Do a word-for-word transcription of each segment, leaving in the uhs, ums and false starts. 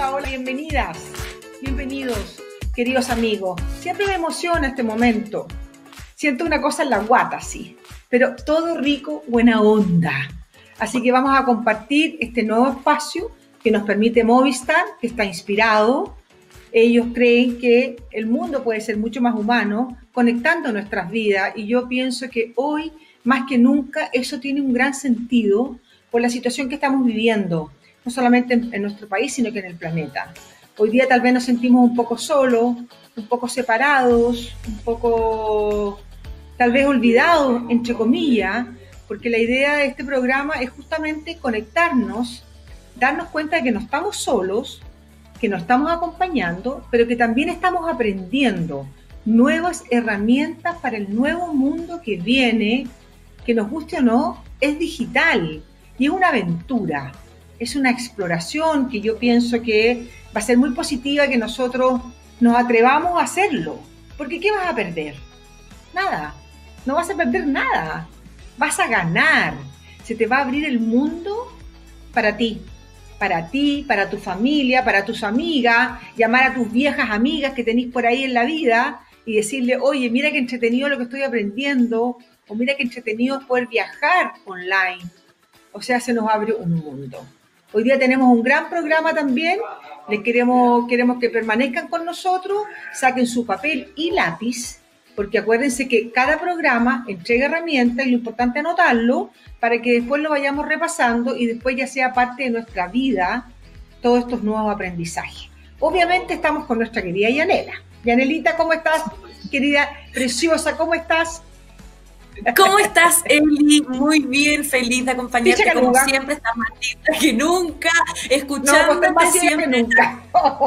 Hola, hola, bienvenidas, bienvenidos, queridos amigos. Siempre me emociona este momento. Siento una cosa en la guata, sí, pero todo rico, buena onda. Así que vamos a compartir este nuevo espacio que nos permite Movistar, que está inspirado. Ellos creen que el mundo puede ser mucho más humano, conectando nuestras vidas, y yo pienso que hoy, más que nunca, eso tiene un gran sentido por la situación que estamos viviendo, no solamente en, en nuestro país, sino que en el planeta. Hoy día tal vez nos sentimos un poco solos, un poco separados, un poco tal vez olvidados, entre comillas, porque la idea de este programa es justamente conectarnos, darnos cuenta de que no estamos solos, que nos estamos acompañando, pero que también estamos aprendiendo nuevas herramientas para el nuevo mundo que viene, que nos guste o no, es digital y es una aventura, es una exploración que yo pienso que va a ser muy positiva que nosotros nos atrevamos a hacerlo, porque ¿qué vas a perder? Nada, no vas a perder nada, vas a ganar, se te va a abrir el mundo para ti. Para ti, para tu familia, para tus amigas, llamar a tus viejas amigas que tenéis por ahí en la vida y decirle, oye, mira qué entretenido lo que estoy aprendiendo, o mira qué entretenido es poder viajar online. O sea, se nos abre un mundo. Hoy día tenemos un gran programa también, les queremos, queremos que permanezcan con nosotros, saquen su papel y lápiz, porque acuérdense que cada programa entrega herramientas y lo importante es anotarlo para que después lo vayamos repasando y después ya sea parte de nuestra vida todos estos nuevos aprendizajes. Obviamente estamos con nuestra querida Yanela. Yanelita, ¿cómo estás? Querida, preciosa, ¿cómo estás? ¿Cómo estás, Eli? Muy bien, feliz de acompañarte Picha como siempre, estás más linda que nunca, escuchándote no, siempre. Que nunca.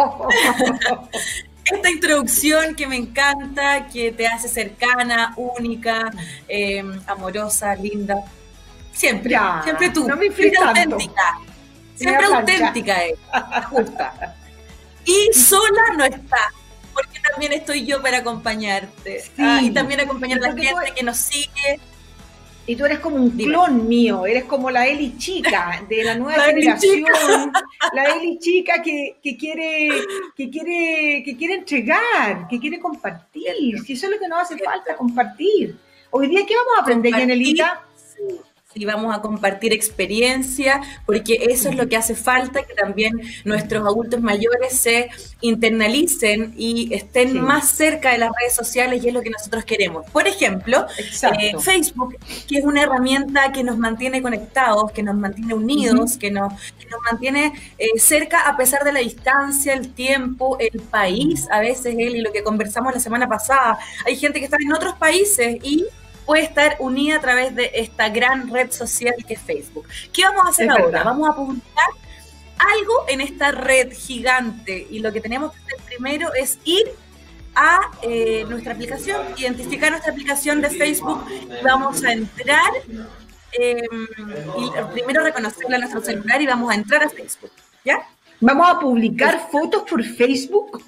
Esta introducción que me encanta, que te hace cercana, única, eh, amorosa, linda. Siempre, ya, siempre tú. No me siempre auténtica. Siempre auténtica es. Justa. Y sola no está, porque también estoy yo para acompañarte. Sí. Ah, y también acompañar a la gente tú, que nos sigue. Y tú eres como un Dime. clon mío, eres como la Eli chica de la nueva la generación, la Eli chica que, que, quiere, que, quiere, que quiere entregar, que quiere compartir. Si eso es lo que nos hace falta, compartir. Hoy día, ¿qué vamos a aprender, Yanelita? Sí. Sí, vamos a compartir experiencia, porque eso es lo que hace falta, que también nuestros adultos mayores se internalicen y estén sí. más cerca de las redes sociales, y es lo que nosotros queremos. Por ejemplo, eh, Facebook, que es una herramienta que nos mantiene conectados, que nos mantiene unidos, uh-huh. que, nos, que nos mantiene eh, cerca a pesar de la distancia, el tiempo, el país, a veces, él y lo que conversamos la semana pasada. Hay gente que está en otros países y puede estar unida a través de esta gran red social que es Facebook. ¿Qué vamos a hacer es ahora? Verdad. Vamos a publicar algo en esta red gigante, y lo que tenemos que hacer primero es ir a eh, nuestra aplicación, identificar nuestra aplicación de Facebook, y vamos a entrar, eh, y primero reconocerla en nuestro celular, y vamos a entrar a Facebook, ¿ya? ¿Vamos a publicar ¿Sí? fotos por Facebook?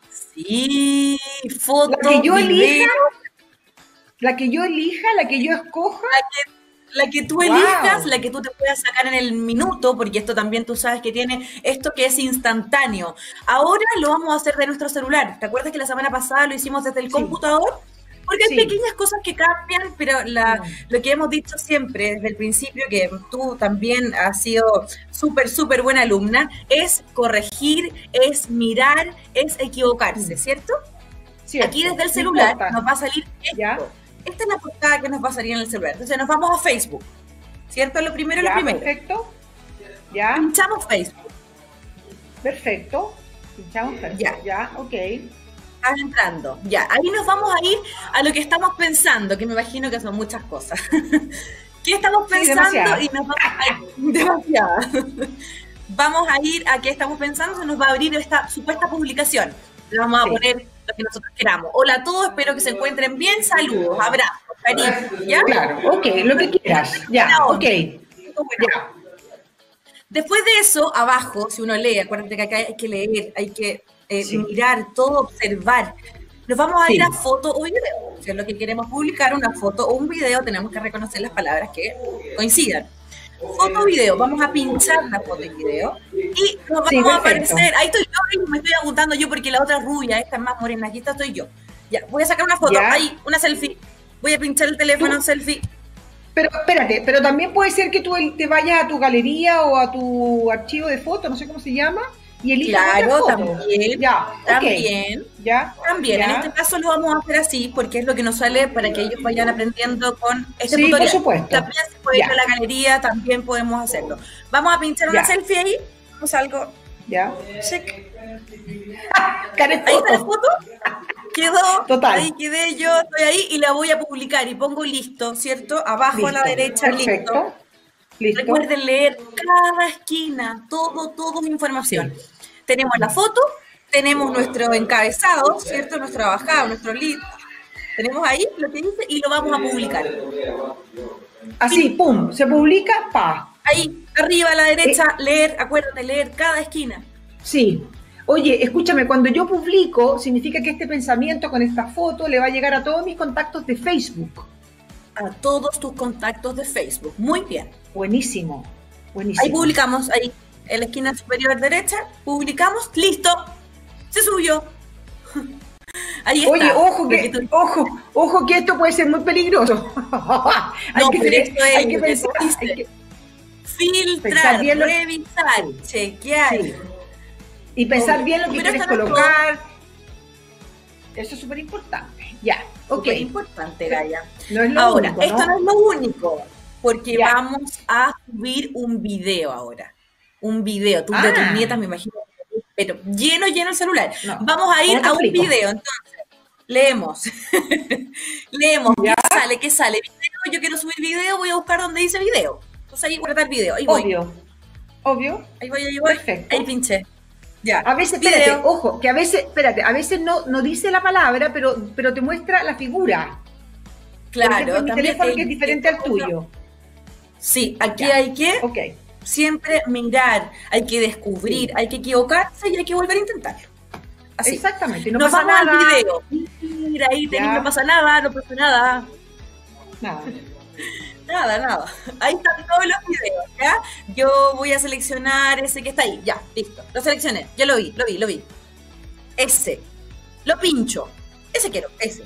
Sí, fotos, ¿La que yo elija? ¿La que yo elija? ¿La que yo escoja? La que, la que tú wow. elijas, la que tú te puedas sacar en el minuto, porque esto también tú sabes que tiene esto que es instantáneo. Ahora lo vamos a hacer de nuestro celular. ¿Te acuerdas que la semana pasada lo hicimos desde el sí. computador? Porque hay sí. pequeñas cosas que cambian, pero la, no. lo que hemos dicho siempre desde el principio, que tú también has sido súper, súper buena alumna, es corregir, es mirar, es equivocarse, ¿cierto? Cierto. Aquí desde el celular nos va a salir esto. ¿Ya? Esta es la portada que nos va a salir en el celular. Entonces nos vamos a Facebook, ¿cierto? Lo primero, ya, lo primero. Perfecto. Ya. Pinchamos Facebook. Perfecto. Pinchamos Facebook. Ya, ya, ok. Estás entrando. Ya, ahí nos vamos a ir a lo que estamos pensando, que me imagino que son muchas cosas. ¿Qué estamos pensando? Sí, y nos vamos a ir. Demasiado. Vamos a ir a qué estamos pensando, se nos va a abrir esta supuesta publicación. Le vamos a sí. poner lo que nosotros queramos. Hola a todos, espero que se encuentren bien. Saludos, abrazos, cariño, ¿ya? Claro, ok, lo que quieras. Ya, ok. Ya. Después de eso, abajo, si uno lee, acuérdate que acá hay que leer, hay que eh, sí. mirar, todo, observar. Nos vamos a sí. ir a foto o video. Si es lo que queremos publicar, una foto o un video, tenemos que reconocer las palabras que coincidan. foto video, vamos a pinchar la foto y video y nos vamos Sí, a perfecto. aparecer, ahí estoy yo, y me estoy apuntando yo porque la otra es rubia, esta es más morena, aquí esta estoy yo. Ya, voy a sacar una foto, Ya. ahí, una selfie, voy a pinchar el teléfono, ¿Tú? selfie. Pero espérate, pero también puede ser que tú el- te vayas a tu galería o a tu archivo de fotos, no sé cómo se llama, y elijas Claro, otra foto. también, Ya, ok. también. Ya, También, en ya. este caso lo vamos a hacer así porque es lo que nos sale para que ellos vayan aprendiendo con este Sí, por tutorial. supuesto. También se puede ir Ya. a la galería, también podemos hacerlo. Vamos a pinchar una Ya. selfie ahí, vamos a algo, Ya. check. Care Ahí está la foto. foto, quedó, Total. ahí quedé yo, estoy ahí y la voy a publicar y pongo listo, ¿cierto? Abajo a la Listo. derecha, Perfecto. listo. Listo. Recuerden leer cada esquina, todo, todo es información. Tenemos la foto, tenemos nuestro encabezado, ¿cierto? Nuestro bajado, nuestro lead. Tenemos ahí lo que dice y lo vamos a publicar. Así, pum, se publica, pa. Ahí, arriba a la derecha, Eh. leer, acuérdate, leer cada esquina. Sí. Oye, escúchame, cuando yo publico, significa que este pensamiento con esta foto le va a llegar a todos mis contactos de Facebook. A todos tus contactos de Facebook. Muy bien. Buenísimo, buenísimo. Ahí publicamos, ahí, en la esquina superior derecha, publicamos, listo, se subió. Ahí está. Oye, ojo Lo que, tú- ojo, ojo que esto puede ser muy peligroso. hay, No, que pero tener- esto es hay que lo que pensar, tú dices. hay que- Filtrar, Pensar bien lo- revisar, chequear. sí. Y pensar Obvio. bien lo que Pero quieres esto no es colocar. Eso es súper importante. Ya, ok. Súper importante, Gaia. No es lo Ahora, único, esto no es lo único, porque Ya. vamos a subir un video ahora. Un video, tú de tus Ah. nietas me imagino, pero lleno, lleno el celular. No. Vamos a ir ¿Cómo te a un explico? video, entonces. Leemos. Leemos. Ya. ¿Qué sale? ¿Qué sale? Video, yo quiero subir video, voy a buscar donde dice video. Entonces ahí guardar video. Ahí voy. Obvio, obvio. Ahí voy, ahí voy. Perfecto. Ahí pinché. Ya. A veces, Video. espérate, ojo, que a veces, espérate, a veces no, no dice la palabra, pero, pero te muestra la figura. Por Claro, ejemplo, mi también teléfono el- que es diferente al tuyo. Sí, aquí Ya. hay que Ok. siempre mirar, hay que descubrir, hay que equivocarse y hay que volver a intentarlo. Así. Exactamente. No Nos pasa vamos nada. al video. Mira, ahí Ya. tenéis, no pasa nada, no pasa nada. Nada. Nada, nada. Ahí están todos los videos, ¿ya? Yo voy a seleccionar ese que está ahí. Ya, listo. Lo seleccioné. Ya lo vi, lo vi, lo vi. Ese. Lo pincho. Ese quiero, ese.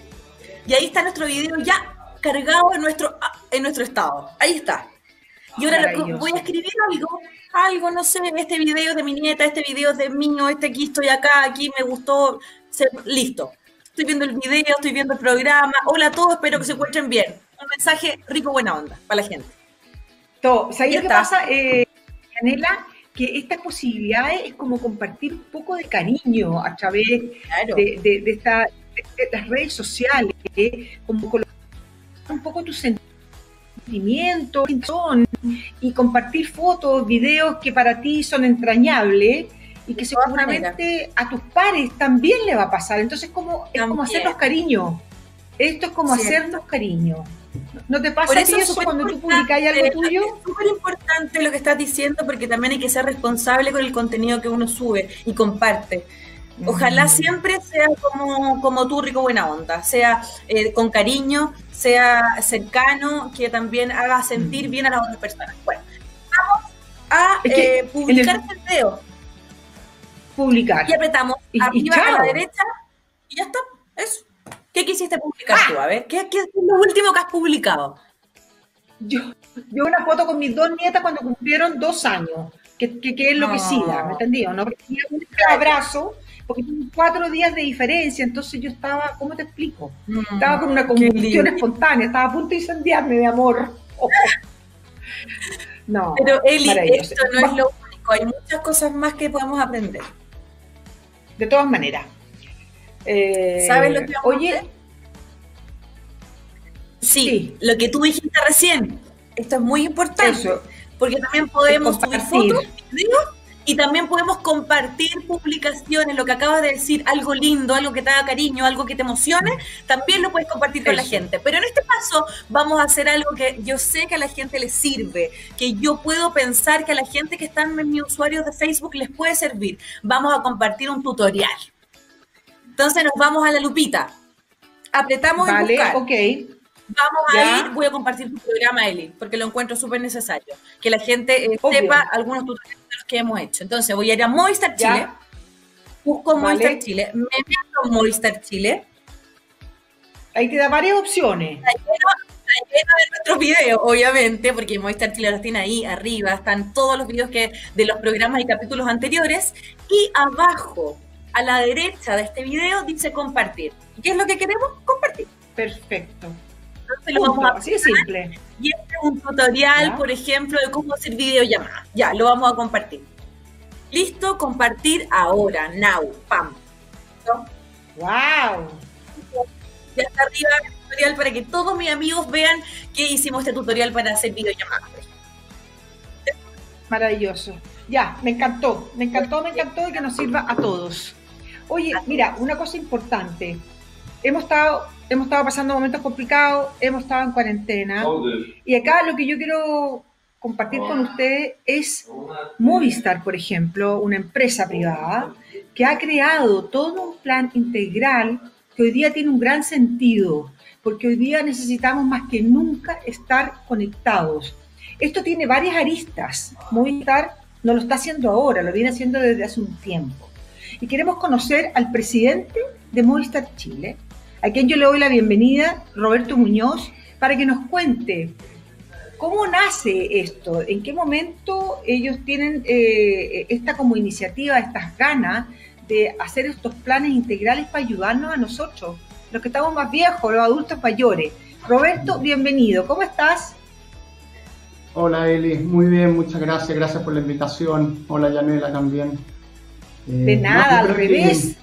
Y ahí está nuestro video ya cargado en nuestro, en nuestro estado. Ahí está. Y ahora lo- Maravilloso. voy a escribir algo, algo, no sé, este video es de mi nieta, este video es de mío, este aquí estoy acá, aquí me gustó, se- listo. Estoy viendo el video, estoy viendo el programa. Hola a todos, espero que se encuentren bien. Un mensaje rico, buena onda para la gente. Todo. ¿Sabes Ya lo que está. pasa, eh, Janela? Que estas posibilidades es como compartir un poco de cariño a través Claro. de, de, de esta, de, de las redes sociales, eh, como colocar un poco tus sentimientos son, y compartir fotos, videos que para ti son entrañables y que De todas seguramente a tus pares también le va a pasar. Entonces como, es como También. hacernos cariño. Esto es como Cierto. hacernos cariño. ¿No te pasa Por a eso ti es eso súper cuando tú importante, publicas algo tuyo? Es súper importante lo que estás diciendo porque también hay que ser responsable con el contenido que uno sube y comparte. Ojalá Mm. siempre sea como, como tú, rico buena onda, sea eh, con cariño, sea cercano, que también haga sentir Mm. bien a las otras personas. Bueno, vamos a Es que eh, publicar en este video Publicar. y apretamos Y- y arriba a la chao. derecha y ya está, eso. ¿Qué quisiste publicar Ah. tú? A ver, ¿qué, ¿qué es lo último que has publicado? Yo, yo una foto con mis dos nietas cuando cumplieron dos años, que, que, que es lo que No. siga, ¿me entendió? ¿No? Porque tenía un abrazo, porque tienen cuatro días de diferencia, entonces yo estaba, ¿cómo te explico? Estaba con una Qué combustión lindo. espontánea, estaba a punto de incendiarme de amor. Oh. No, Pero Eli, maravilloso. esto no es lo único, hay muchas cosas más que podemos aprender. De todas maneras. Eh, ¿Sabes lo que vamos a Oye, hacer? Sí, Sí. lo que tú dijiste recién, esto es muy importante, Eso. porque también podemos subir Compartir. fotos, videos, y también podemos compartir publicaciones, lo que acabas de decir, algo lindo, algo que te haga cariño, algo que te emocione, también lo puedes compartir con la Eso. gente. Pero en este caso vamos a hacer algo que yo sé que a la gente le sirve, que yo puedo pensar que a la gente que están en mis usuarios de Facebook les puede servir. Vamos a compartir un tutorial. Entonces nos vamos a la lupita. Apretamos en vale, buscar. ok. Vamos a ¿Ya? ir, voy a compartir tu programa, Eli, porque lo encuentro súper necesario. Que la gente eh, Obvio. sepa algunos tutoriales de los que hemos hecho. Entonces voy a ir a Movistar ¿Ya? Chile, busco Vale. Movistar Chile, me meto en Movistar Chile. Ahí te da varias opciones. Está lleno, está lleno de nuestros videos, obviamente, porque Movistar Chile los tiene ahí arriba, están todos los videos que, de los programas y capítulos anteriores, y abajo, a la derecha de este video, dice compartir. ¿Qué es lo que queremos? Compartir. Perfecto. Entonces lo vamos a Así de simple. Y este es un tutorial, ¿Ya? por ejemplo, de cómo hacer videollamadas. Ya, lo vamos a compartir. Listo, compartir ahora, now, pam. ¿No? ¡Wow! Ya está arriba el tutorial para que todos mis amigos vean que hicimos este tutorial para hacer videollamadas. Maravilloso. Ya, me encantó, me encantó, me encantó y que nos sirva a todos. Oye, mira, una cosa importante. Hemos estado, hemos estado pasando momentos complicados, hemos estado en cuarentena. Y acá lo que yo quiero compartir con ustedes es Movistar, por ejemplo, una empresa privada que ha creado todo un plan integral que hoy día tiene un gran sentido, porque hoy día necesitamos más que nunca estar conectados. Esto tiene varias aristas. Movistar no lo está haciendo ahora, lo viene haciendo desde hace un tiempo. Y queremos conocer al presidente de Movistar Chile, a quien yo le doy la bienvenida, Roberto Muñoz, para que nos cuente cómo nace esto, en qué momento ellos tienen eh, esta como iniciativa, estas ganas de hacer estos planes integrales para ayudarnos a nosotros, los que estamos más viejos, los adultos mayores. Roberto, bienvenido, ¿cómo estás? Hola Eli, muy bien, muchas gracias, gracias por la invitación. Hola Yanela también. Eh, de nada, no, al revés.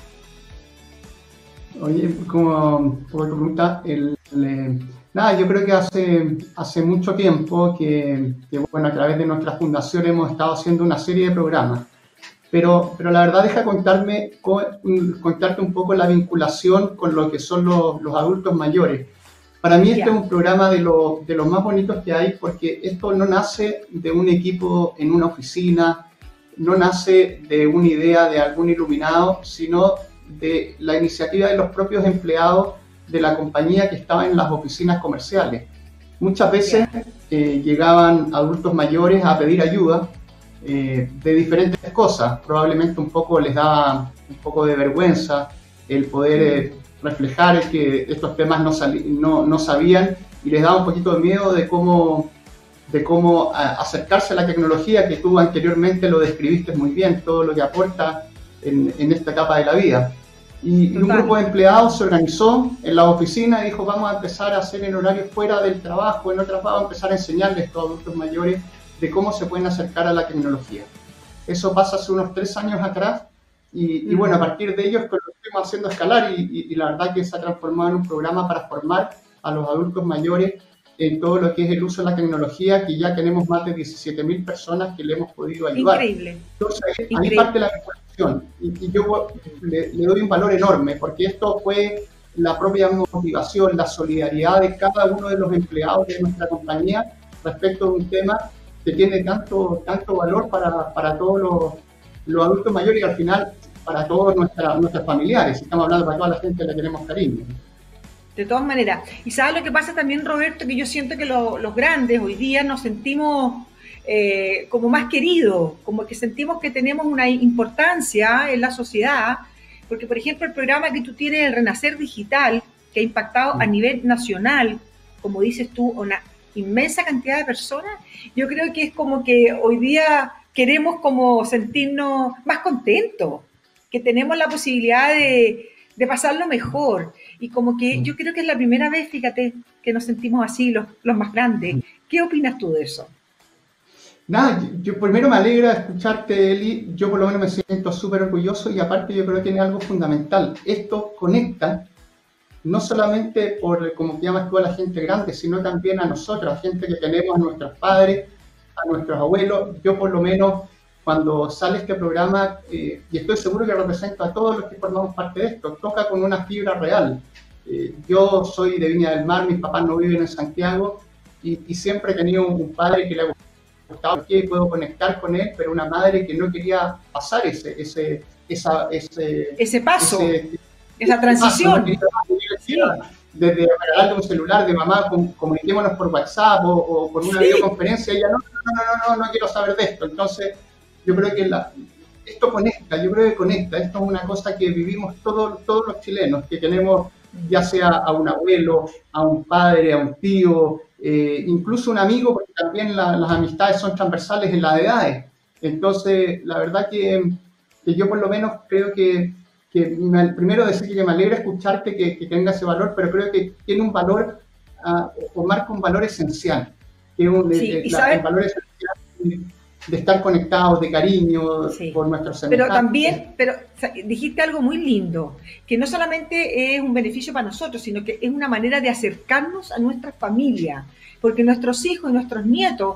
Que, oye, como por tu pregunta, el, el, nada, yo creo que hace, hace mucho tiempo que, que, bueno, a través de nuestra fundación hemos estado haciendo una serie de programas. Pero, pero la verdad, deja contarme, contarte un poco la vinculación con lo que son los, los adultos mayores. Para mí este yeah. es un programa de, lo, de los más bonitos que hay, porque esto no nace de un equipo en una oficina, no nace de una idea de algún iluminado, sino de la iniciativa de los propios empleados de la compañía que estaba en las oficinas comerciales. Muchas veces yeah. eh, llegaban adultos mayores a pedir ayuda eh, de diferentes cosas. Probablemente un poco les daba un poco de vergüenza el poder... Eh, reflejar que estos temas no, no, no sabían y les daba un poquito de miedo de cómo, de cómo acercarse a la tecnología, que tú anteriormente lo describiste muy bien, todo lo que aporta en, en esta etapa de la vida. Y, y un grupo de empleados se organizó en la oficina y dijo, vamos a empezar a hacer en horarios fuera del trabajo, en otras vamos a empezar a enseñarles a estos adultos mayores de cómo se pueden acercar a la tecnología. Eso pasa hace unos tres años atrás. Y, y bueno, a partir de ello es que lo estamos haciendo escalar y, y, y la verdad que se ha transformado en un programa para formar a los adultos mayores en todo lo que es el uso de la tecnología, que ya tenemos más de diecisiete mil personas que le hemos podido ayudar. Increíble. Entonces, ahí Increíble. parte la vinculación y, y yo le, le doy un valor enorme, porque esto fue la propia motivación, la solidaridad de cada uno de los empleados de nuestra compañía respecto de un tema que tiene tanto, tanto valor para, para todos los, los adultos mayores y al final para todos nuestra, nuestros familiares. Estamos hablando para toda la gente que le tenemos cariño. De todas maneras. Y ¿sabes lo que pasa también, Roberto? Que yo siento que lo, los grandes hoy día nos sentimos eh, como más queridos, como que sentimos que tenemos una importancia en la sociedad, porque, por ejemplo, el programa que tú tienes, el Renacer Digital, que ha impactado a nivel nacional, como dices tú, una inmensa cantidad de personas, yo creo que es como que hoy día queremos como sentirnos más contentos, que tenemos la posibilidad de, de pasarlo mejor. Y como que yo creo que es la primera vez, fíjate, que nos sentimos así, los, los más grandes. ¿Qué opinas tú de eso? Nada, yo primero me alegra escucharte, Eli. Yo por lo menos me siento súper orgulloso y aparte yo creo que tiene algo fundamental. Esto conecta no solamente por, como llamas tú, a la gente grande, sino también a nosotros, a gente que tenemos, a nuestros padres, a nuestros abuelos. Yo por lo menos... Cuando sale este programa, eh, y estoy seguro que representa a todos los que formamos parte de esto, toca con una fibra real. Eh, yo soy de Viña del Mar, mis papás no viven en Santiago, y, y siempre he tenido un padre que le ha gustado, que puedo conectar con él, pero una madre que no quería pasar ese, ese, esa, ese, ese paso, ese, esa transición. Paso, no desde regalarle un celular de mamá, com, comuniquémonos por WhatsApp o, o por una sí. videoconferencia, ella no, no, no, no, no, no quiero saber de esto. Entonces, yo creo que la, esto conecta, yo creo que conecta, esto es una cosa que vivimos todo, todos los chilenos, que tenemos ya sea a un abuelo, a un padre, a un tío, eh, incluso un amigo, porque también la, las amistades son transversales en las edades. Entonces, la verdad que, que yo por lo menos creo que, que me, primero decir que me alegra escucharte, que, que tenga ese valor, pero creo que tiene un valor, uh, o marca un valor esencial, que un, sí, de, de, la, el valor esencial de, de estar conectados, de cariño, sí. por nuestros semejantes. Pero también, pero dijiste algo muy lindo, que no solamente es un beneficio para nosotros, sino que es una manera de acercarnos a nuestra familia, porque nuestros hijos y nuestros nietos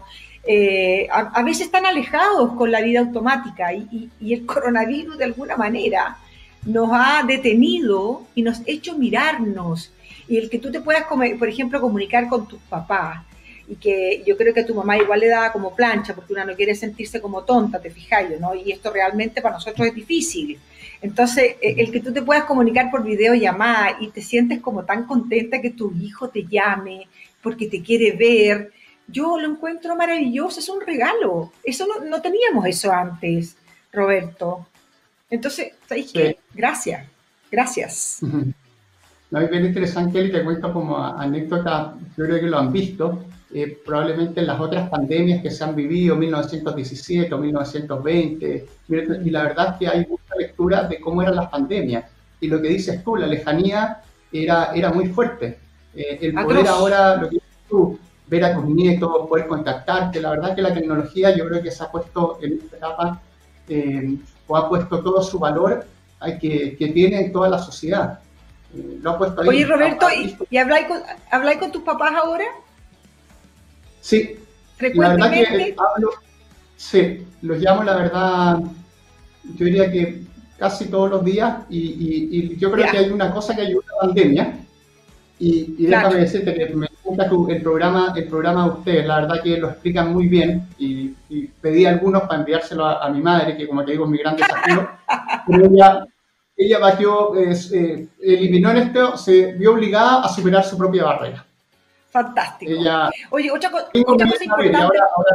eh, a, a veces están alejados con la vida automática y, y, y el coronavirus de alguna manera nos ha detenido y nos ha hecho mirarnos. Y el que tú te puedas, por ejemplo, comunicar con tus papás, y que yo creo que a tu mamá igual le da como plancha, porque una no quiere sentirse como tonta, te fijáis, ¿no? Y esto realmente para nosotros es difícil. Entonces, el que tú te puedas comunicar por videollamada y te sientes como tan contenta que tu hijo te llame porque te quiere ver, yo lo encuentro maravilloso, es un regalo. Eso no, no teníamos eso antes, Roberto. Entonces, ¿sabéis sí. qué? Gracias, gracias. Uh-huh. No, es bien interesante, y te cuento como anécdota, yo creo que lo han visto, eh, probablemente en las otras pandemias que se han vivido, mil novecientos diecisiete o mil novecientos veinte, y la verdad es que hay mucha lectura de cómo eran las pandemias, y lo que dices tú, la lejanía era, era muy fuerte. Eh, el poder Atroz. Ahora, lo que dices tú, ver a tus nietos, poder contactarte, la verdad que la tecnología yo creo que se ha puesto en esta etapa, eh, o ha puesto todo su valor que, que tiene en toda la sociedad. Eh, lo ha puesto ahí. Oye, Roberto, ¿y, ¿y habláis con, habláis con tus papás ahora? Sí, la verdad que hablo, sí, los llamo la verdad, yo diría que casi todos los días, y, y, y yo creo yeah. que hay una cosa que ayuda a la pandemia, y, y claro. déjame decirte que me gusta el programa, el programa de ustedes, la verdad que lo explican muy bien, y, y pedí algunos para enviárselo a, a mi madre, que como te digo es mi gran desafío, pero ella, ella batió, eh, eh, eliminó en esto, se vio obligada a superar su propia barrera. Fantástico. Ella, Oye, otra, co otra cosa importante. Ahora, ahora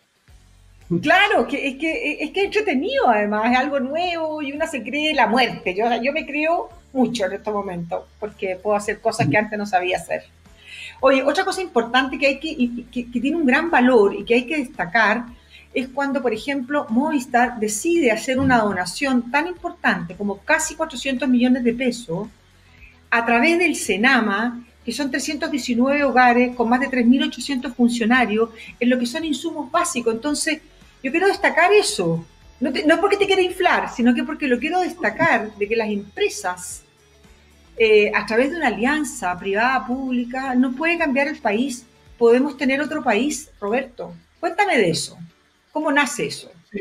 no. Claro, que es que es que es entretenido, además, es algo nuevo y una se cree la muerte. Yo, yo me creo mucho en estos momentos porque puedo hacer cosas que antes no sabía hacer. Oye, otra cosa importante que hay que, que, que tiene un gran valor y que hay que destacar es cuando, por ejemplo, Movistar decide hacer una donación tan importante como casi cuatrocientos millones de pesos a través del Senama, que son trescientos diecinueve hogares con más de tres mil ochocientos funcionarios en lo que son insumos básicos. Entonces, yo quiero destacar eso. No, te, no es porque te quiera inflar, sino que porque lo quiero destacar de que las empresas, eh, a través de una alianza privada-pública, no puede cambiar el país. Podemos tener otro país, Roberto. Cuéntame de eso. ¿Cómo nace eso? Sí.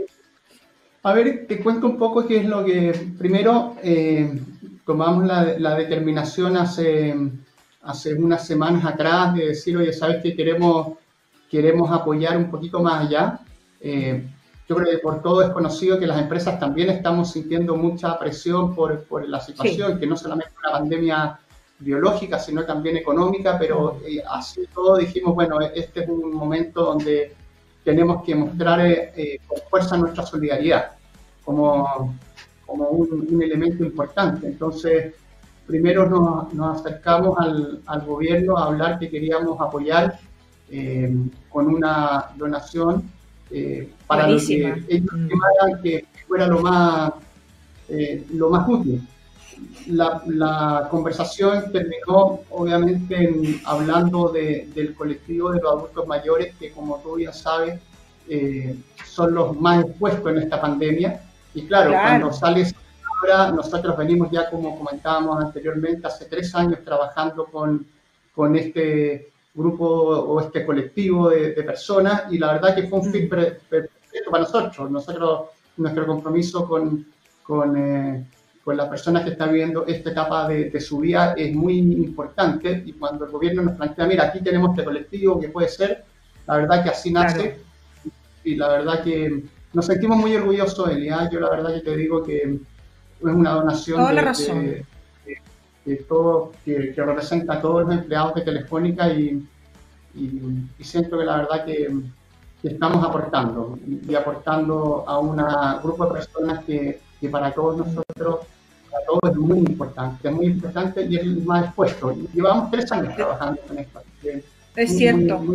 A ver, te cuento un poco qué es lo que... Primero, eh, tomamos la, la determinación hace... hace unas semanas atrás de decir, oye, ¿sabes qué? Queremos, queremos apoyar un poquito más allá. Eh, yo creo que por todo es conocido que las empresas también estamos sintiendo mucha presión por, por la situación, sí. que no solamente una pandemia biológica, sino también económica, pero eh, así todo dijimos, bueno, este es un momento donde tenemos que mostrar eh, con fuerza nuestra solidaridad como, como un, un elemento importante. Entonces, primero nos, nos acercamos al, al gobierno a hablar que queríamos apoyar eh, con una donación eh, para lo que ellos estimaran que fuera lo más, eh, lo más útil. La, la conversación terminó obviamente en, hablando de, del colectivo de los adultos mayores, que como tú ya sabes, eh, son los más expuestos en esta pandemia. Y claro, claro. cuando sales... Ahora nosotros venimos ya, como comentábamos anteriormente, hace tres años trabajando con, con este grupo o este colectivo de, de personas, y la verdad que fue un fit perfecto para nosotros. Nosotros, nuestro compromiso con, con, eh, con las personas que están viviendo esta etapa de, de su vida es muy importante, y cuando el gobierno nos plantea, mira, aquí tenemos este colectivo que puede ser, la verdad que así nace, claro. y la verdad que nos sentimos muy orgullosos, Elia. Yo la verdad que te digo que es una donación de, de, que, todo, que, que representa a todos los empleados de Telefónica y, y, y siento que la verdad que, que estamos aportando y aportando a un grupo de personas que, que para todos nosotros, para todos es muy importante, es muy importante y es el más expuesto. Llevamos tres años trabajando con esto. Es muy, cierto. Muy, muy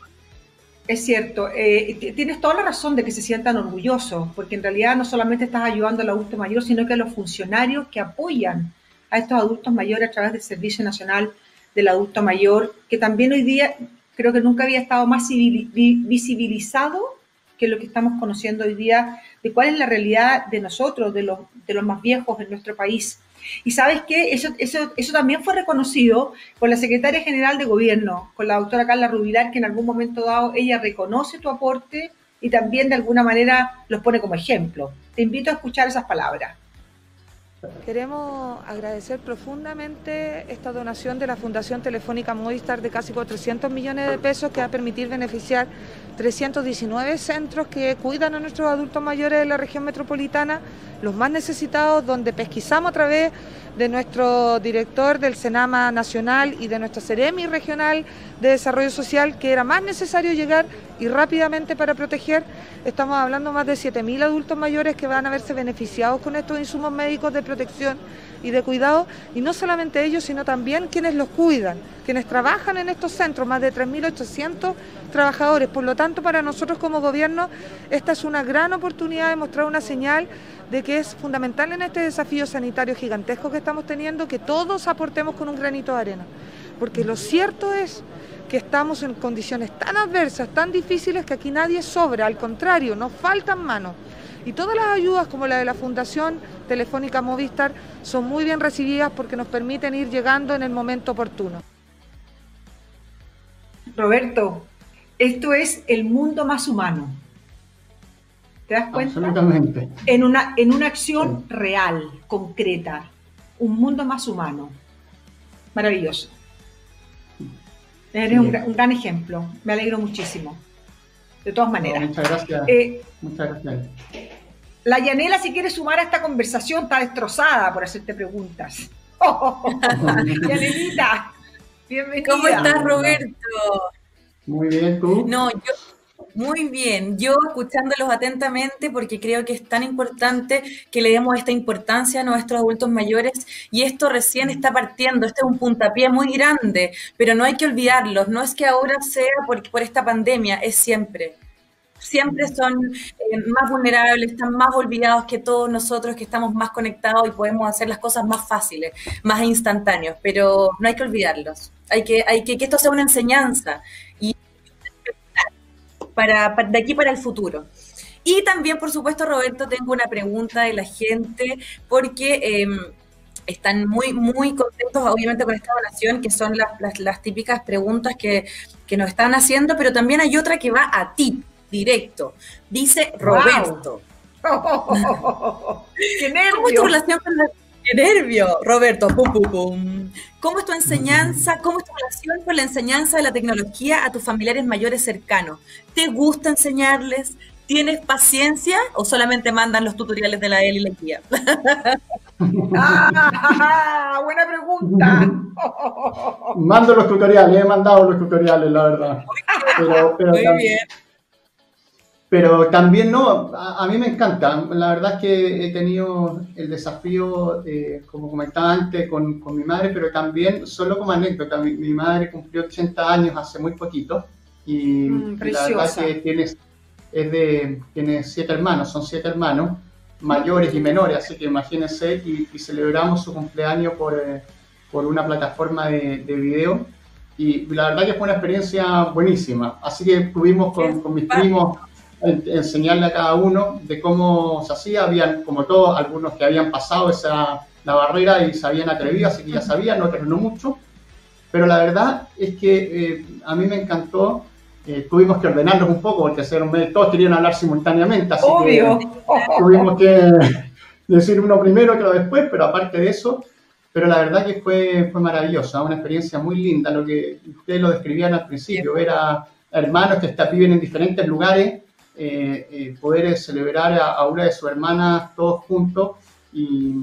Es cierto, eh, tienes toda la razón de que se sientan orgullosos, porque en realidad no solamente estás ayudando al adulto mayor, sino que a los funcionarios que apoyan a estos adultos mayores a través del Servicio Nacional del Adulto Mayor, que también hoy día creo que nunca había estado más visibilizado que lo que estamos conociendo hoy día, de cuál es la realidad de nosotros, de los, de los más viejos en nuestro país. Y ¿sabes qué? Eso, eso, eso también fue reconocido por la Secretaria General de Gobierno, con la doctora Carla Rubilar, que en algún momento dado ella reconoce tu aporte y también de alguna manera los pone como ejemplo. Te invito a escuchar esas palabras. Queremos agradecer profundamente esta donación de la Fundación Telefónica Movistar de casi cuatrocientos millones de pesos que va a permitir beneficiar trescientos diecinueve centros que cuidan a nuestros adultos mayores de la región metropolitana, los más necesitados, donde pesquisamos a través de nuestro director del Senama Nacional y de nuestra Seremi Regional de Desarrollo Social, que era más necesario llegar y rápidamente para proteger. Estamos hablando de más de siete mil adultos mayores que van a verse beneficiados con estos insumos médicos de protección y de cuidado, y no solamente ellos, sino también quienes los cuidan, quienes trabajan en estos centros, más de tres mil ochocientos trabajadores. Por lo tanto, para nosotros como gobierno, esta es una gran oportunidad de mostrar una señal de que es fundamental en este desafío sanitario gigantesco que estamos teniendo, que todos aportemos con un granito de arena, porque lo cierto es que estamos en condiciones tan adversas, tan difíciles, que aquí nadie sobra, al contrario, nos faltan manos. Y todas las ayudas como la de la Fundación Telefónica Movistar son muy bien recibidas porque nos permiten ir llegando en el momento oportuno. Roberto, esto es el mundo más humano. ¿Te das cuenta? Absolutamente. En una, en una acción sí. real, concreta. Un mundo más humano. Maravilloso. Eres sí. un, un gran ejemplo. Me alegro muchísimo. De todas maneras. No, muchas gracias. Eh, muchas gracias. La Yanela, si quiere sumar a esta conversación, está destrozada por hacerte preguntas. Oh, oh, oh. Yanelita, bienvenida. ¿Cómo estás, Roberto? Muy bien, ¿tú? No, yo... Muy bien, yo escuchándolos atentamente porque creo que es tan importante que le demos esta importancia a nuestros adultos mayores y esto recién está partiendo, este es un puntapié muy grande, pero no hay que olvidarlos, no es que ahora sea por, por esta pandemia, es siempre. Siempre son eh, más vulnerables, están más olvidados que todos nosotros que estamos más conectados y podemos hacer las cosas más fáciles, más instantáneos, pero no hay que olvidarlos, hay que, hay que, que esto sea una enseñanza y Para, para, de aquí para el futuro. Y también, por supuesto, Roberto, tengo una pregunta de la gente, porque eh, están muy, muy contentos, obviamente, con esta donación, que son las, las, las típicas preguntas que, que nos están haciendo, pero también hay otra que va a ti, directo. Dice Roberto. Wow. Oh, oh, oh, oh. ¡Qué nervio! ¿Cómo es tu relación con la... ¡Qué nervio, Roberto! Pum, pum, pum. ¿Cómo es tu enseñanza, cómo es tu relación con la enseñanza de la tecnología a tus familiares mayores cercanos? ¿Te gusta enseñarles? ¿Tienes paciencia o solamente mandan los tutoriales de la E L y la guía? ¡Ah! ¡Buena pregunta! Mando los tutoriales, he mandado los tutoriales, la verdad. Pero, pero Muy también, bien. Pero también no, a, a mí me encanta. La verdad es que he tenido el desafío, eh, como comentaba antes, con, con mi madre, pero también, solo como anécdota, mi, mi madre cumplió ochenta años hace muy poquito y mm, la verdad que tiene, es de, tiene siete hermanos, son siete hermanos, mayores y menores, así que imagínense, y, y celebramos su cumpleaños por, eh, por una plataforma de, de video y la verdad que fue una experiencia buenísima. Así que estuvimos con, con mis primos enseñarle a cada uno de cómo se hacía. Habían, como todos, algunos que habían pasado esa, la barrera y se habían atrevido, así que ya sabían, otros no mucho. Pero la verdad es que eh, a mí me encantó. Eh, tuvimos que ordenarnos un poco porque todos querían hablar simultáneamente, así Obvio. que tuvimos que decir uno primero, otro después, pero aparte de eso, pero la verdad que fue, fue maravillosa, una experiencia muy linda, lo que ustedes lo describían al principio, ver a hermanos que está, viven en diferentes lugares, Eh, eh, poder celebrar a, a una de sus hermanas todos juntos y,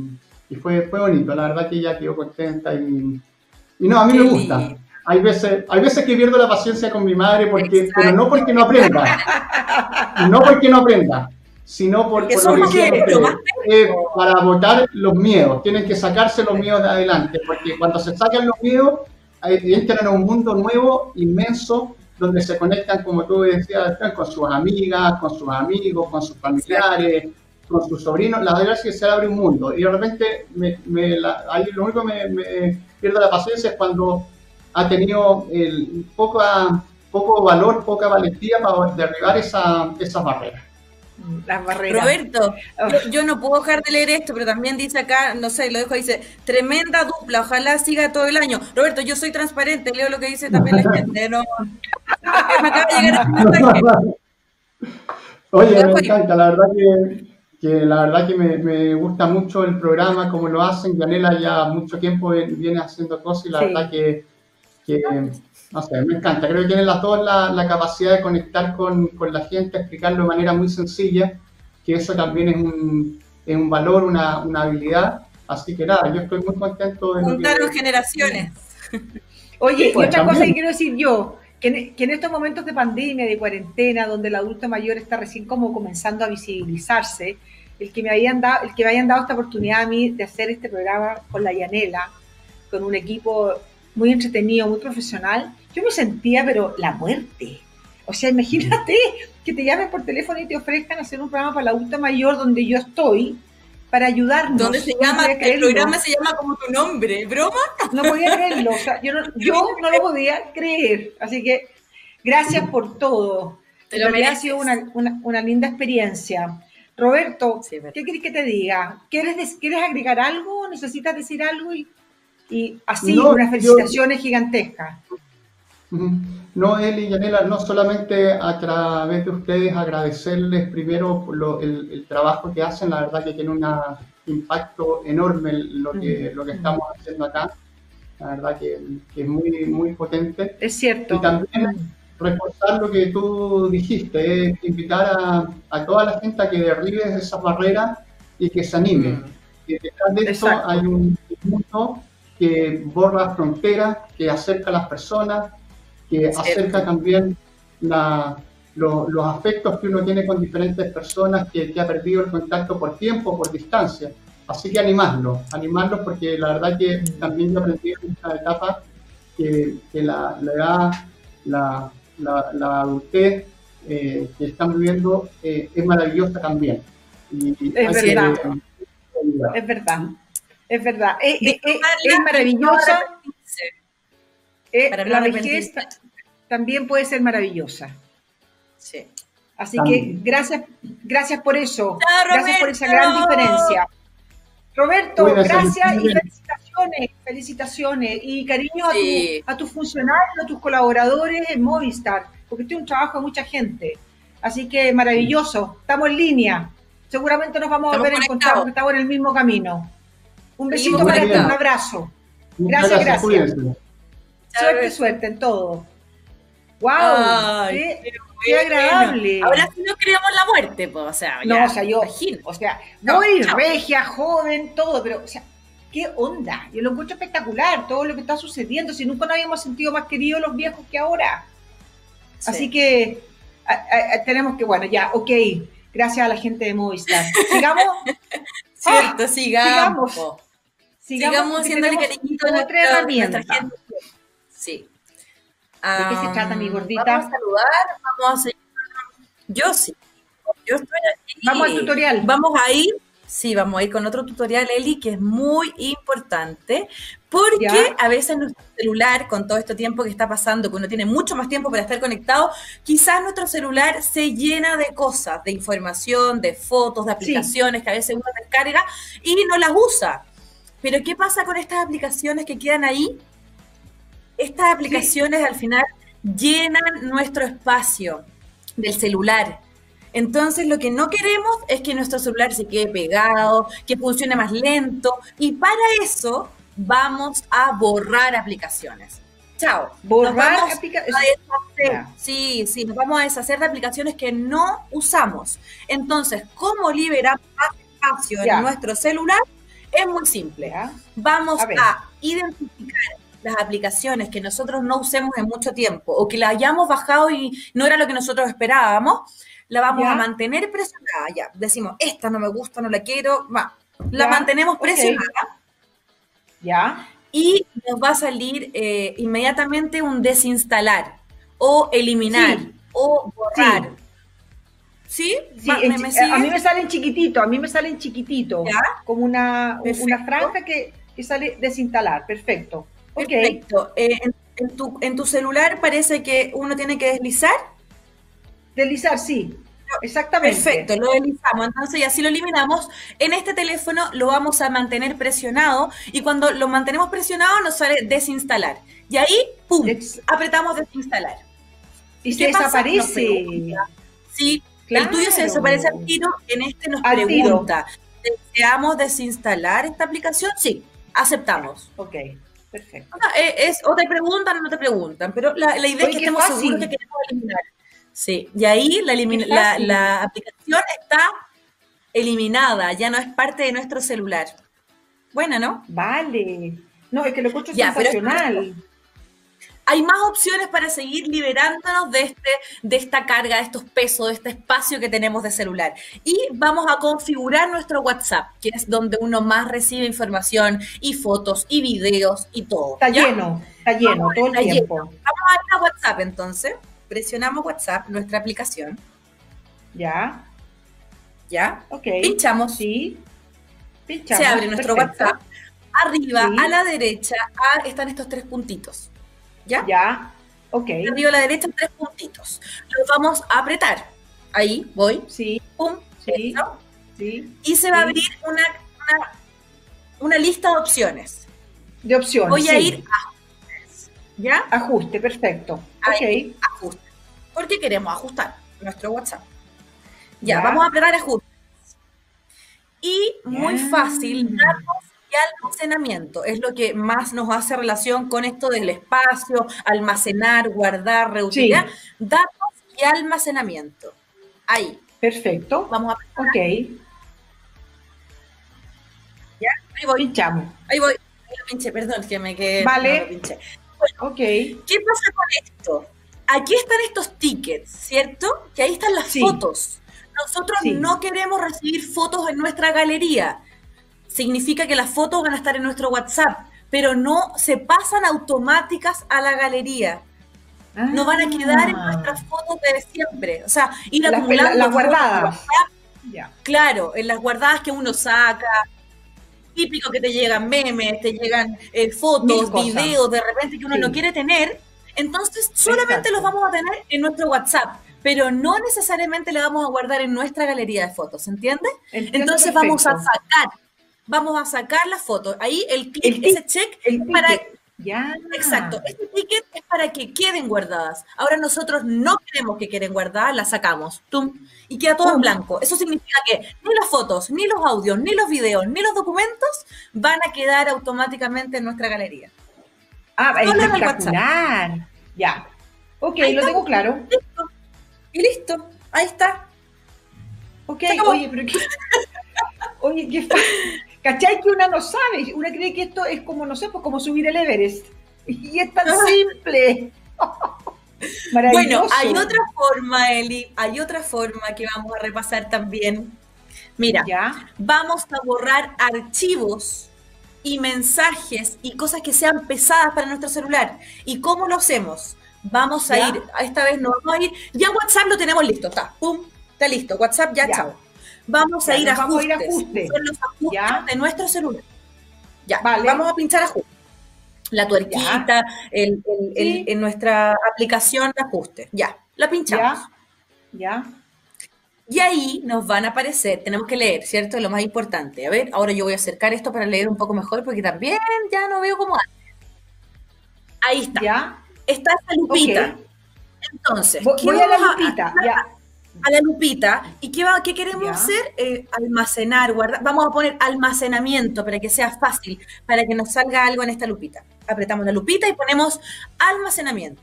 y fue, fue bonito, la verdad que ella quedó contenta y, y no, a mí me gusta. Hay veces, hay veces que pierdo la paciencia con mi madre, porque, pero no porque no aprenda, no porque no aprenda, sino por, por lo que decían eh, para botar los miedos. Tienen que sacarse los miedos de adelante, porque cuando se sacan los miedos, entran a un mundo nuevo, inmenso, donde se conectan, como tú decías, con sus amigas, con sus amigos, con sus familiares, con sus sobrinos. La verdad es que se abre un mundo, y de repente me, me, la, ahí lo único que me, me pierdo la paciencia es cuando ha tenido el, poca, poco valor, poca valentía para derribar esa, esas barreras. Las barreras. Roberto, oh. yo, yo no puedo dejar de leer esto, pero también dice acá, no sé, lo dejo, dice, tremenda dupla, ojalá siga todo el año. Roberto, yo soy transparente, leo lo que dice también la gente, no, me acaba de llegar este mensaje. Oye, me encanta, la verdad que, que la verdad que me, me gusta mucho el programa, como lo hacen. Yanela ya mucho tiempo viene haciendo cosas y la sí. verdad que, que, no sé, me encanta. Creo que tienen las dos la, la capacidad de conectar con, con la gente, explicarlo de manera muy sencilla, que eso también es un, es un valor, una, una habilidad. Así que nada, yo estoy muy contento de Juntaron que... generaciones. Oye, pues, y otra también. cosa que quiero decir yo, que en, que en estos momentos de pandemia, de cuarentena, donde el adulto mayor está recién como comenzando a visibilizarse, el que me habían dado, el que me hayan dado esta oportunidad a mí de hacer este programa con la Yanela, con un equipo muy entretenido, muy profesional, yo me sentía, pero la muerte. O sea, imagínate que te llamen por teléfono y te ofrezcan hacer un programa para el adulto mayor donde yo estoy, para ayudarnos. ¿Dónde se llama? No el programa se llama como tu nombre, ¿broma? No podía creerlo, o sea, yo no, yo no lo podía creer. Así que, gracias por todo. Te lo ha sido una, una, una linda experiencia. Roberto, sí, ¿qué quieres que te diga? ¿Quieres, ¿Quieres agregar algo? ¿Necesitas decir algo? Y, y así, no, unas felicitaciones yo... gigantescas. No, Eli y Yanela, no solamente a través de ustedes agradecerles primero por lo, el, el trabajo que hacen, la verdad que tiene un impacto enorme lo que, lo que estamos haciendo acá, la verdad que, que es muy, muy potente. Es cierto. Y también reforzar lo que tú dijiste, es invitar a, a toda la gente a que derribe esas barreras y que se anime. Mm. Y detrás de eso Exacto. hay un mundo que borra fronteras, que acerca a las personas, que acerca también la, lo, los afectos que uno tiene con diferentes personas, que, que ha perdido el contacto por tiempo, por distancia. Así que animarlos, animarlos porque la verdad que también yo aprendí en esta etapa que, que la, la edad, la, la, la adultez eh, que están viviendo eh, es maravillosa también. Y, y es, verdad. Que, es verdad, es verdad, es verdad. Es, es maravillosa. Eh, la vejez también puede ser maravillosa. Sí. Así también. que gracias, gracias por eso. ¡Chao, gracias por esa gran diferencia. Roberto, Cuídate, gracias y felicitaciones, felicitaciones y cariño sí. a, tu, a tus funcionarios, a tus colaboradores en Movistar, porque este es un trabajo de mucha gente. Así que maravilloso, estamos en línea. Seguramente nos vamos estamos a ver encontrados porque estamos en el mismo camino. Un besito para ti, un abrazo. Gracias, gracias. gracias. Suerte, suerte en todo. ¡Wow! Ay, qué, qué agradable! Ahora sí no creemos la muerte, pues, o sea, no, ya, o sea, yo, imagino. o sea, muy no, regia, joven, todo, pero, o sea, ¿qué onda? Yo lo encuentro espectacular, todo lo que está sucediendo, si nunca nos habíamos sentido más queridos los viejos que ahora. Sí. Así que a, a, tenemos que, bueno, ya, ok, gracias a la gente de Movistar. ¿Sigamos? Cierto, ah, sigamos. Sigamos, sigamos haciéndole cariñito a nuestra, nuestra gente. Sí. ¿De qué se trata, mi gordita? Vamos a saludar, vamos a seguir. Yo sí. Yo estoy aquí. Vamos al tutorial. Vamos a ir, sí, vamos a ir con otro tutorial, Eli, que es muy importante, porque ¿Ya? a veces nuestro celular, con todo este tiempo que está pasando, que uno tiene mucho más tiempo para estar conectado, quizás nuestro celular se llena de cosas, de información, de fotos, de aplicaciones, sí. que a veces uno descarga y no las usa. Pero ¿qué pasa con estas aplicaciones que quedan ahí? Estas aplicaciones sí. al final llenan nuestro espacio del celular. Entonces lo que no queremos es que nuestro celular se quede pegado, que funcione más lento, y para eso vamos a borrar aplicaciones. Chao. Borrar aplicaciones. Sí, sí, nos vamos a deshacer de aplicaciones que no usamos. Entonces, ¿cómo liberar más espacio ya. en nuestro celular? Es muy simple. ¿Ya? Vamos A ver. a identificar las aplicaciones que nosotros no usemos en mucho tiempo o que la hayamos bajado y no era lo que nosotros esperábamos, la vamos ¿Ya? a mantener presionada. Ya, decimos, esta no me gusta, no la quiero, va. La ¿Ya? mantenemos Ok. presionada ¿Ya? y nos va a salir eh, inmediatamente un desinstalar o eliminar Sí. o borrar. ¿Sí? Sí, Va, en ¿Me, chi- me a sigues? mí me salen chiquititos, a mí me salen chiquititos, ¿Ya? como una, Perfecto. una franja que, que sale desinstalar, perfecto. Ok, Perfecto. Eh, en, en tu, en tu celular parece que uno tiene que deslizar. deslizar, sí, exactamente. Perfecto, lo deslizamos. Entonces, y así lo eliminamos. En este teléfono lo vamos a mantener presionado y cuando lo mantenemos presionado nos sale desinstalar. Y ahí, ¡pum!, Ex- apretamos desinstalar. Y ¿Y se qué pasa? Nos desaparece. pregunta. Sí, Claro. el tuyo se desaparece al tiro. En este nos Al tiro. pregunta, ¿deseamos desinstalar esta aplicación? Sí, aceptamos. Ok, perfecto. O sea, eh, es, o te preguntan o no te preguntan, pero la, la idea Oye, es que qué estemos fácil. seguros que queremos eliminar. Sí, y ahí la, elimin- Qué la, fácil. la aplicación está eliminada, ya no es parte de nuestro celular. Buena, ¿no? Vale. No, es que lo encuentro Ya, pero es- sensacional. Hay más opciones para seguir liberándonos de, este, de esta carga, de estos pesos, de este espacio que tenemos de celular. Y vamos a configurar nuestro WhatsApp, que es donde uno más recibe información y fotos y videos y todo. Está ¿ya? lleno, está lleno Vamos, todo el está tiempo. Vamos a ir a WhatsApp entonces. Presionamos WhatsApp, nuestra aplicación. Ya, ¿Ya? ok. Pinchamos. Sí. Pinchamos. Se abre nuestro perfecto. WhatsApp. Arriba, Sí. a la derecha, ah, están estos tres puntitos. ¿Ya? Ya, ok. Arriba a la derecha, tres puntitos. Los vamos a apretar. Ahí, voy. Sí, Pum. sí, eso. sí. Y se va a Sí. abrir una, una, una lista de opciones. De opciones. Voy a sí. ir a ajustes. ¿Ya? Ajuste, perfecto. Ahí, Ok. ajuste. Porque queremos ajustar nuestro WhatsApp. Ya, Ya. vamos a apretar ajustes. Y muy Ya. fácil, datos y almacenamiento. Es lo que más nos hace relación con esto del espacio, almacenar, guardar, reutilizar. Datos y almacenamiento. Ahí. Perfecto. Vamos a apretar. Ok. ¿Ya? Ahí voy. Pinchamos. Ahí voy. Ahí lo pinché, perdón, que me quedé. Vale. no lo pinché. Ok. ¿Qué pasa con esto? Aquí están estos tickets, ¿cierto? Que ahí están las Sí. fotos. Nosotros Sí. no queremos recibir fotos en nuestra galería. Significa que las fotos van a estar en nuestro WhatsApp, pero no se pasan automáticas a la galería. No van a quedar en nuestras fotos de siempre. O sea, ir Las- acumulando las fotos en guardadas. WhatsApp, Ya. claro, en las guardadas que uno saca. Típico que te llegan memes, te llegan eh, Mil fotos, cosas. videos, de repente que uno Sí. no quiere tener. Entonces, solamente Exacto. los vamos a tener en nuestro WhatsApp, pero no necesariamente le vamos a guardar en nuestra galería de fotos, ¿entiendes? Entiendo Entonces vamos a perfecto. sacar, vamos a sacar las fotos. Ahí el clic, El tic- ese check, El es para, ticket. Ya. exacto, este ticket es para que queden guardadas. Ahora nosotros no queremos que queden guardadas, las sacamos, tum, y queda todo en Pum. blanco. Eso significa que ni las fotos, ni los audios, ni los videos, ni los documentos van a quedar automáticamente en nuestra galería. Ah, Solo en el espectacular. Ya. Ok, Ahí lo está. tengo claro. Listo. Y listo, ahí está. Ok, Se acabó. oye, pero qué. Oye, qué fa- ¿Cachai que una no sabe? Una cree que esto es como, no sé, pues como subir el Everest. Y es tan simple. Maravilloso. Bueno, hay otra forma, Eli, hay otra forma que vamos a repasar también. Mira, Ya. vamos a borrar archivos y mensajes y cosas que sean pesadas para nuestro celular. ¿Y cómo lo hacemos? Vamos a Ya. ir, esta vez nos vamos a ir, ya WhatsApp lo tenemos listo, está, pum, está listo, WhatsApp ya, Ya. chao. Vamos a Ya, ir nos a vamos a ir a ajustes, ajustes. son los ajustes Ya. de nuestro celular. Ya, Vale. vamos a pinchar ajustes. La tuerquita, el, el- el- Sí. en nuestra aplicación de ajustes. Ya, la pinchamos. Ya. Ya. Y ahí nos van a aparecer, tenemos que leer, ¿cierto? Lo más importante. A ver, ahora yo voy a acercar esto para leer un poco mejor porque también ya no veo como antes. Ahí está. Ya. Está esa lupita. Ok. Entonces, Voy, ¿qué voy a la vamos lupita. Ya. a la lupita. ¿Y qué, va, qué queremos Ya. hacer? Eh, almacenar, guardar. Vamos a poner almacenamiento para que sea fácil, para que nos salga algo en esta lupita. Apretamos la lupita y ponemos almacenamiento.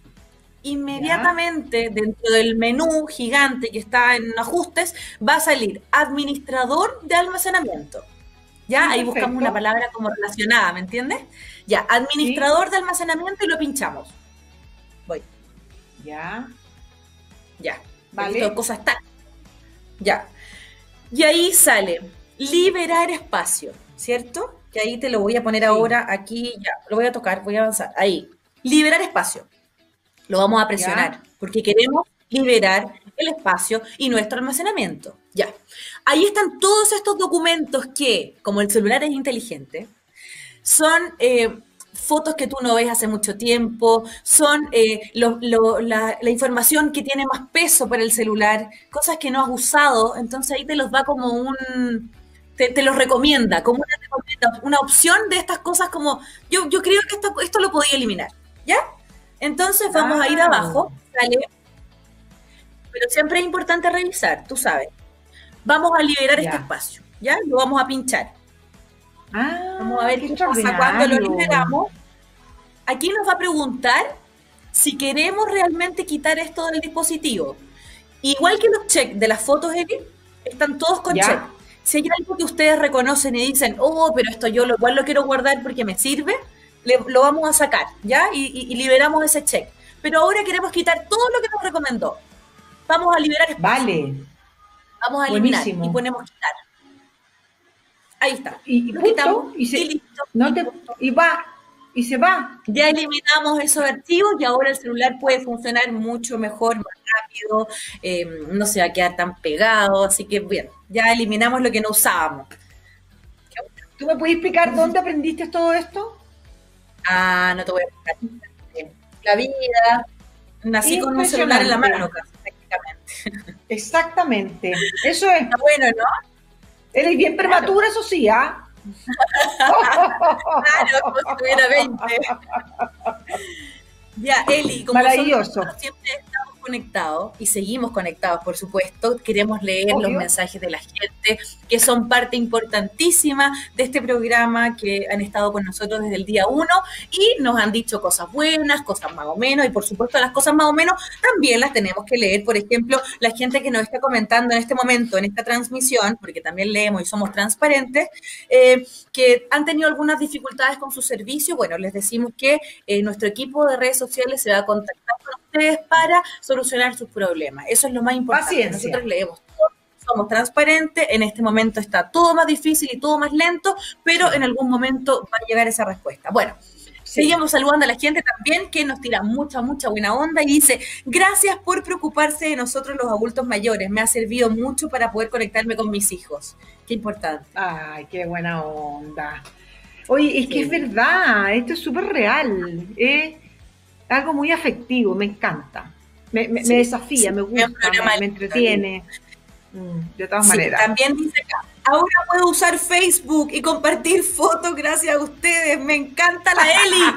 Inmediatamente dentro del menú gigante que está en ajustes va a salir administrador de almacenamiento. ¿Ya? Sí, Ahí buscamos perfecto. una palabra como relacionada, ¿me entiendes? Ya, administrador Sí. de almacenamiento y lo pinchamos. Voy, Ya, ya. Vale. Listo, cosas tan. Ya. Y ahí sale liberar espacio, ¿cierto? Que ahí te lo voy a poner Sí. ahora aquí, ya. Lo voy a tocar, voy a avanzar. Ahí. Liberar espacio. Lo vamos a presionar Ya. porque queremos liberar el espacio y nuestro almacenamiento. Ya. Ahí están todos estos documentos que, como el celular es inteligente, son eh, fotos que tú no ves hace mucho tiempo, son eh, lo- lo- la, la información que tiene más peso para el celular, cosas que no has usado, entonces ahí te los da como un... Te, te los recomienda, como una, recomienda- una opción de estas cosas como, yo, yo creo que esto, esto lo podía eliminar, ¿ya? Entonces vamos a ir Claro. abajo, sale, pero siempre es importante revisar, tú sabes. Vamos a liberar Ya. este espacio, ¿ya? Lo vamos a pinchar. Ah, Vamos a ver qué qué pasa cuando lo extraordinario. liberamos. Aquí nos va a preguntar si queremos realmente quitar esto del dispositivo. Igual que los checks de las fotos, Eli, están todos con Ya. check. Si hay algo que ustedes reconocen y dicen, oh, pero esto yo lo, igual lo quiero guardar porque me sirve, le- lo vamos a sacar, ¿ya? Y, y- y liberamos ese check. Pero ahora queremos quitar todo lo que nos recomendó. Vamos a liberar espacio. Vale. Vamos a eliminar Buenísimo. y ponemos quitar. Ahí está. Y, y Lo punto, quitamos y, se, y listo. no te, y va, y se va. Ya eliminamos esos archivos y ahora el celular puede funcionar mucho mejor, más rápido, eh, no se va a quedar tan pegado, así que bien, ya eliminamos lo que no usábamos. ¿Tú me puedes explicar dónde aprendiste todo esto? Ah, no te voy a explicar. La vida, nací con un celular en la mano casi, prácticamente. Exactamente. Eso es. Está bueno, ¿no? Eres bien prematura, eso sí, ¿ah? Claro, como si tuviera veinte. Ya, Eli, como Maravilloso. nosotros siempre estamos conectados y seguimos conectados, por supuesto, queremos leer Obvio. los mensajes de la gente que son parte importantísima de este programa, que han estado con nosotros desde el día uno y nos han dicho cosas buenas, cosas más o menos, y por supuesto las cosas más o menos también las tenemos que leer. Por ejemplo, la gente que nos está comentando en este momento, en esta transmisión, porque también leemos y somos transparentes, eh, que han tenido algunas dificultades con su servicio. Bueno, les decimos que eh, nuestro equipo de redes sociales se va a contactar con ustedes para solucionar sus problemas. Eso es lo más importante. Paciencia. Nosotros leemos todo, somos transparentes, en este momento está todo más difícil y todo más lento, pero en algún momento va a llegar esa respuesta. Bueno, Sí. seguimos saludando a la gente también que nos tira mucha, mucha buena onda y dice, gracias por preocuparse de nosotros los adultos mayores, me ha servido mucho para poder conectarme con mis hijos. Qué importante. Ay, qué buena onda. Oye, es que Sí. es verdad, esto es súper real, es algo muy afectivo, me encanta. Me, me- Sí, me desafía, sí, me es un gusta, programa me, me lindo, entretiene. Mm, de todas Sí, maneras. también dice acá, ahora puedo usar Facebook y compartir fotos gracias a ustedes, me encanta la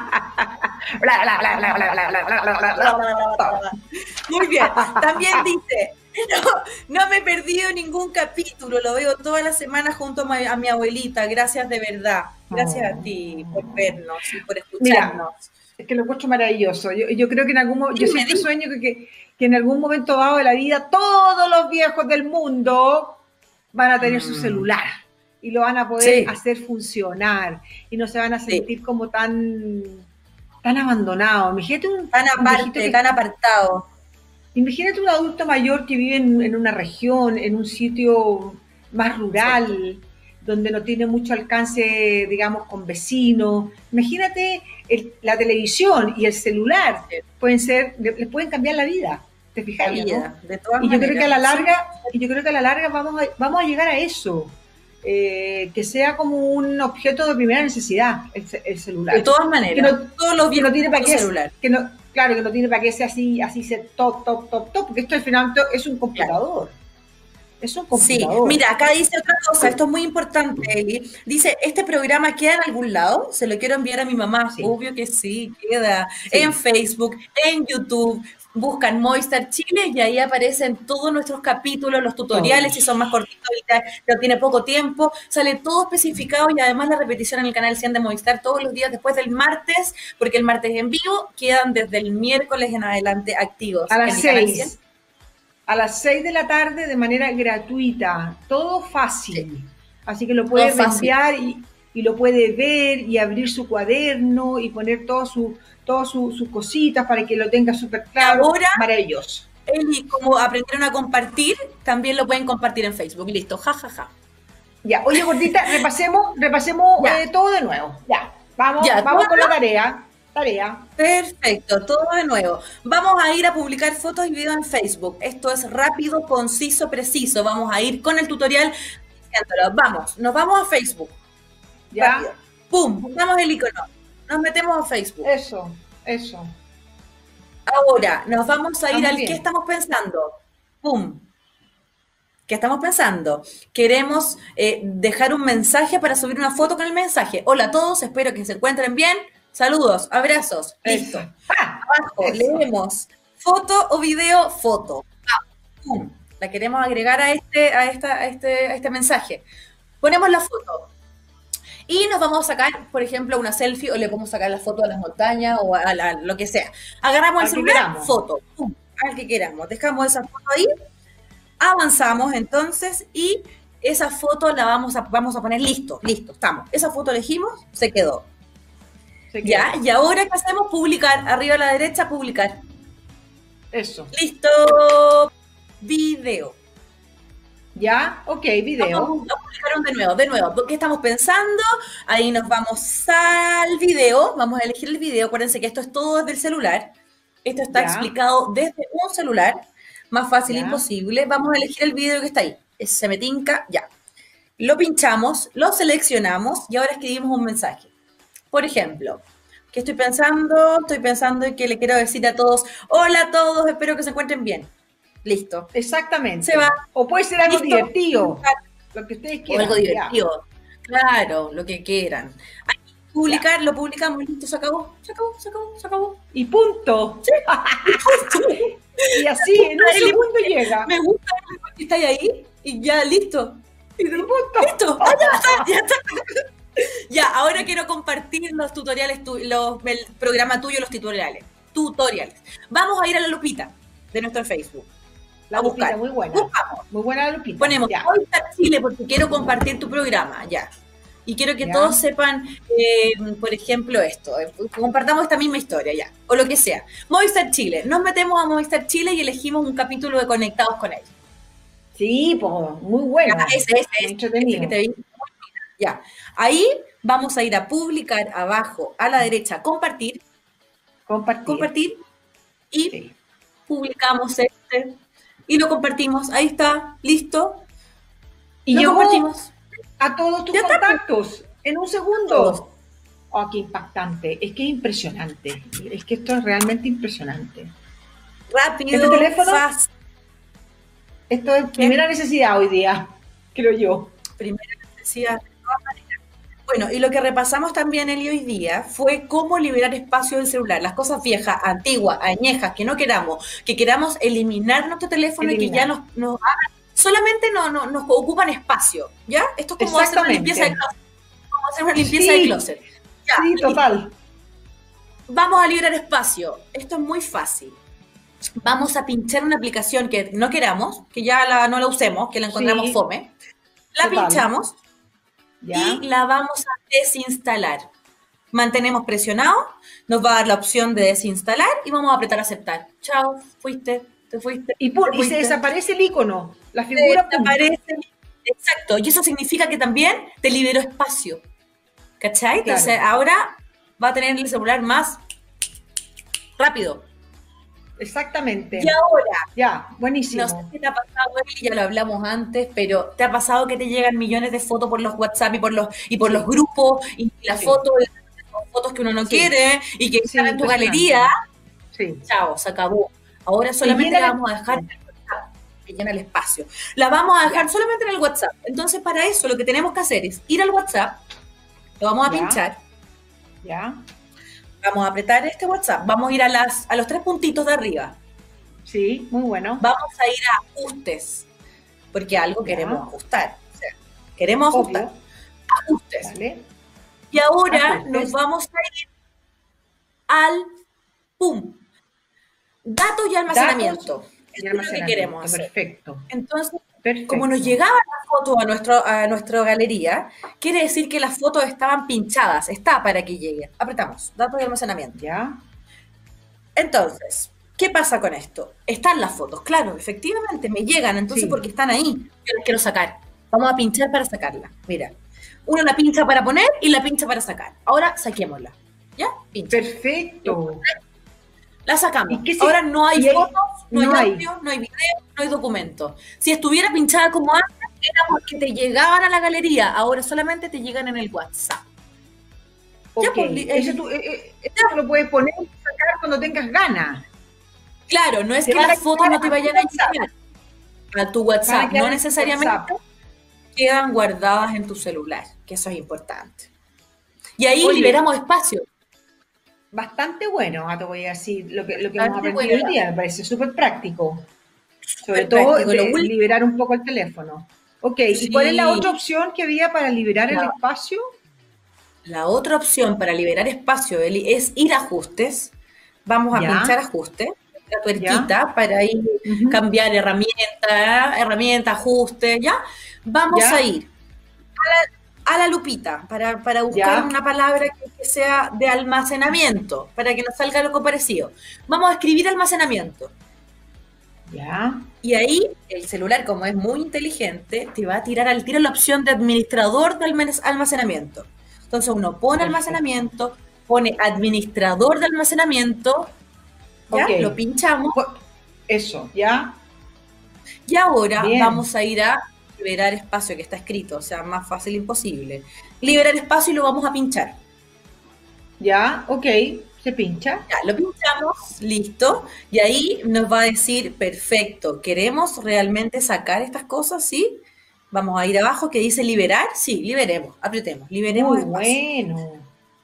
Eli. Bla, bla, bla, bla, bla, bla, bla, bla, bla, bla, bla. Muy bien. También dice, no, no me he perdido ningún capítulo, lo veo toda la semana junto a mi, a mi abuelita. Gracias de verdad. Gracias a ti por vernos y por escucharnos. Es que lo encuentro maravilloso. Yo, yo creo que en algún momento, yo Dime, siempre dime. sueño que, que, que en algún momento dado de la vida todos los viejos del mundo van a tener su Mm. celular y lo van a poder Sí. hacer funcionar y no se van a Sí. sentir como tan, tan abandonados. Imagínate un, Tan un viejito aparte, que- tan apartado. imagínate un adulto mayor que vive en, en una región, en un sitio más rural, donde no tiene mucho alcance, digamos, con vecinos. Imagínate el- la televisión y el celular, Sí. pueden ser, le- les pueden cambiar la vida. ¿Te La fijas? vida, de todas Y yo creo que a la maneras. larga, y yo creo que a la larga vamos a, vamos a llegar a eso. eh, que sea como un objeto de primera necesidad, el, ce- el celular. De todas maneras, Que no- todos los que viejos no tiene para con qué celular. que no, claro, que no tiene para qué ser así, así ser top, top, top, top, porque esto al final es un computador. Es un Sí, computador. mira, acá dice otra cosa, esto es muy importante, Eli. Dice, ¿este programa queda en algún lado? Se lo quiero enviar a mi mamá. Sí. Obvio que sí, queda Sí. en Facebook, en YouTube. Buscan Movistar Chile y ahí aparecen todos nuestros capítulos, los tutoriales, Todos. si son más cortitos y te- te tiene poco tiempo. Sale todo especificado y además la repetición en el canal cien de Movistar todos los días después del martes, porque el martes en vivo quedan desde el miércoles en adelante activos. A en las mi canal cien. seis. A las seis de la tarde de manera gratuita. Todo fácil. Así que lo puede Todo fácil. reenviar y, y lo puede ver y abrir su cuaderno y poner todas sus todas sus sus cositas para que lo tenga súper claro. Ahora- Maravilloso. Y como aprendieron a compartir, también lo pueden compartir en Facebook. Listo, jajaja. Ja, ja. Ya, oye, gordita, repasemos, repasemos Ya. eh, todo de nuevo. Ya, vamos, Ya, vamos todo con la tarea. Tarea. Perfecto, todo de nuevo. Vamos a ir a publicar fotos y videos en Facebook. Esto es rápido, conciso, preciso. Vamos a ir con el tutorial diciéndolo. Vamos, nos vamos a Facebook. Ya. Rápido. Pum, buscamos el icono. Nos metemos a Facebook. Eso, eso. Ahora, nos vamos a ir Vamos al bien. ¿qué estamos pensando? ¡Pum! ¿Qué estamos pensando? Queremos eh, dejar un mensaje para subir una foto con el mensaje. Hola a todos, espero que se encuentren bien. Saludos, abrazos. Listo. Eso. Ah, Abajo, eso. leemos foto o video, foto. Ah, ¡pum! La queremos agregar a este, a, esta, a, este, a este mensaje. Ponemos la foto. Y nos vamos a sacar, por ejemplo, una selfie o le podemos sacar la foto a las montañas o a la- lo que sea. Agarramos Al el que celular, queramos. foto, pum, al que queramos. Dejamos esa foto ahí, avanzamos entonces y esa foto la vamos a, vamos a poner listo, listo, estamos. Esa foto elegimos, se quedó. Se Ya, queda. y ahora ¿qué hacemos? Publicar, arriba a la derecha, publicar. Eso. Listo, video. Ya, ok, video. Vamos a publicar un de nuevo, de nuevo. ¿Qué estamos pensando? Ahí nos vamos al video. Vamos a elegir el video. Acuérdense que esto es todo desde el celular. Esto está Ya. explicado desde un celular. Más fácil Ya. imposible. Vamos a elegir el video que está ahí. Ese se me tinca, ya. Lo pinchamos, lo seleccionamos y ahora escribimos un mensaje. Por ejemplo, ¿qué estoy pensando? Estoy pensando en que le quiero decir a todos, hola a todos, espero que se encuentren bien. Listo. Exactamente. Se va. O puede ser algo Listo. divertido. Lo que ustedes O quieran. algo ya. divertido. Claro, lo que quieran. Ahí, publicar, lo publicamos, listo, se acabó, se acabó, se acabó, se acabó. Y punto. Y así, en un Ahí le- segundo llega. Me gusta que está ahí y ya, listo. Y Y de- punto. listo, ah, ya está, ya está. Ya, ahora quiero compartir los tutoriales, tu- los, el programa tuyo, los tutoriales. Tutoriales. Vamos a ir a la lupita de nuestro Facebook. La a buscar. Lupita, muy buena. Buscamos. Muy buena la Lupita. Ponemos Ya. Movistar Chile porque quiero compartir tu programa, ya. Y quiero que Ya. todos sepan, eh, por ejemplo, esto. eh, compartamos esta misma historia, ya. O lo que sea. Movistar Chile. Nos metemos a Movistar Chile y elegimos un capítulo de Conectados con ellos. Sí, pues, muy buena. Ya, ese, ese, ese, Entretenido. ese que te vi. Ya. Ahí vamos a ir a publicar abajo a la derecha, compartir, Compartir. compartir y Sí. publicamos este y lo compartimos. Ahí está, listo. Y lo llegó compartimos. a todos tus Ya está. contactos en un segundo. Todos. Oh, qué impactante. Es que es impresionante. Es que esto es realmente impresionante. Rápido, ¿Este teléfono? fácil. Esto es primera necesidad hoy día, creo yo. Primera necesidad. de todas maneras. Bueno, y lo que repasamos también el hoy día fue cómo liberar espacio del celular. Las cosas viejas, antiguas, añejas, que no queramos, que queramos eliminar nuestro teléfono y que Eliminar. ya nos, nos hagan, solamente no, no- nos ocupan espacio, ¿ya? Esto es como hacer una Exactamente. limpieza de closet. Como hacer una limpieza Sí. de closet. Ya, Sí, listo. total. Vamos a liberar espacio. Esto es muy fácil. Vamos a pinchar una aplicación que no queramos, que ya la- no la usemos, que la encontramos Sí. fome. La Total. pinchamos Ya. y la vamos a desinstalar. Mantenemos presionado, nos va a dar la opción de desinstalar y vamos a apretar aceptar. Chao, fuiste, te fuiste. Y, pum, te y se fuiste. desaparece el icono, la Se figura. pum. desaparece. Exacto, y eso significa que también te liberó espacio. ¿Cachai? Claro. Entonces ahora va a tener el celular más rápido. Exactamente. Y ahora, Ya, buenísimo. no sé si te ha pasado, Eli, ya lo hablamos antes, pero ¿te ha pasado que te llegan millones de fotos por los WhatsApp y por los, y por Sí. los grupos y las Sí. fotos, son fotos que uno no Sí. quiere y que Sí, están en tu impresionante. galería? Sí. Chao, se acabó. Ahora solamente llena la la- vamos a dejar en el WhatsApp, que llena el espacio. La vamos a dejar solamente en el WhatsApp. Entonces, para eso lo que tenemos que hacer es ir al WhatsApp, lo vamos a Ya. pinchar, Ya. vamos a apretar este WhatsApp, vamos a ir a, las, a los tres puntitos de arriba. Sí, muy bueno. Vamos a ir a ajustes, porque algo Ya. queremos ajustar. O sea, queremos ajustar. Obvio. Ajustes. Vale. Y ahora Ajustes. nos vamos a ir al pum. Datos y almacenamiento. Eso es lo que queremos hacer. Perfecto. Entonces, Perfecto. como nos llegaban las fotos a, nuestro, a nuestra galería, quiere decir que las fotos estaban pinchadas. Está para que llegue. Apretamos, datos de almacenamiento. Ya. Entonces, ¿qué pasa con esto? Están las fotos, claro, efectivamente me llegan, entonces Sí. porque están ahí, yo las quiero sacar. Vamos a pinchar para sacarla. Mira, uno la pincha para poner y la pincha para sacar. Ahora saquémosla. ¿Ya? Pincha. Perfecto. La sacamos. ¿Y qué se- Ahora no hay y ahí- fotos, no, no hay hay. audio, no hay video, no hay documento. Si estuviera pinchada como antes, era porque te llegaban a la galería. Ahora solamente te llegan en el WhatsApp. Ok. Ya, pues, li- Eso, tú, eh, eh, eso lo puedes poner y sacar cuando tengas ganas. Claro, no es Te que van a las fotos llegar no te a tu vayan a WhatsApp. llegar a tu Van a WhatsApp, quedar no en tu necesariamente WhatsApp. quedan guardadas en tu celular, que eso es importante. Y ahí Oye, liberamos espacio. Bastante bueno, ah, te voy a decir, lo que, lo que Bastante hemos aprendido bueno. hoy día, me parece súper práctico. Sobre Súper todo práctico, lo de último- liberar un poco el teléfono. Ok, ¿y cuál es la Sí. otra opción que había para liberar el La- espacio? La otra opción para liberar espacio, Eli, es ir a ajustes. Vamos a Ya. pinchar ajustes, la tuerquita para ir Ujú. cambiar herramienta, herramienta, ajuste, ¿ya? Vamos Ya. a ir a la, a la lupita para, para buscar Ya. una palabra que, que sea de almacenamiento, para que nos salga algo parecido. Vamos a escribir almacenamiento. Ya. Y ahí el celular, como es muy inteligente, te va a tirar al tiro la opción de administrador de almen- almacenamiento. Entonces uno pone Perfecto. almacenamiento, pone administrador de almacenamiento, ¿ya? Ok. Lo pinchamos Pu- Eso, ¿ya? y ahora Bien. vamos a ir a liberar espacio, que está escrito, o sea, más fácil imposible. Liberar espacio y lo vamos a pinchar. Ya, ok, se pincha. Ya, lo pinchamos, listo, y ahí nos va a decir, perfecto, ¿queremos realmente sacar estas cosas? ¿Sí? Vamos a ir abajo que dice liberar, sí, liberemos, apretemos, liberemos Muy espacio. bueno.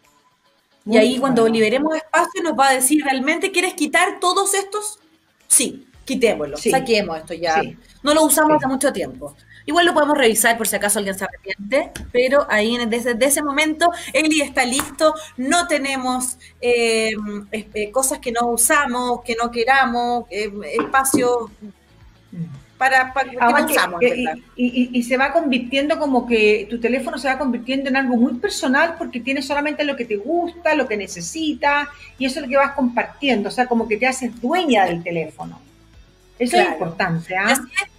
Y ahí Muy cuando bueno. liberemos espacio nos va a decir, ¿realmente quieres quitar todos estos? Sí, quitémoslo, Sí. saquemos esto ya. Sí. No lo usamos Sí. hace mucho tiempo. Igual lo podemos revisar por si acaso alguien se arrepiente, pero ahí en- desde, desde ese momento Eli está listo, no tenemos eh, eh, cosas que no usamos, que no queramos, eh, espacio para, para que Además no que- usamos, que- ¿verdad? y, y- y se va convirtiendo como que tu teléfono se va convirtiendo en algo muy personal porque tienes solamente lo que te gusta, lo que necesitas y eso es lo que vas compartiendo, o sea, como que te haces dueña del teléfono. Eso Claro. es importante, ¿ah? Así es.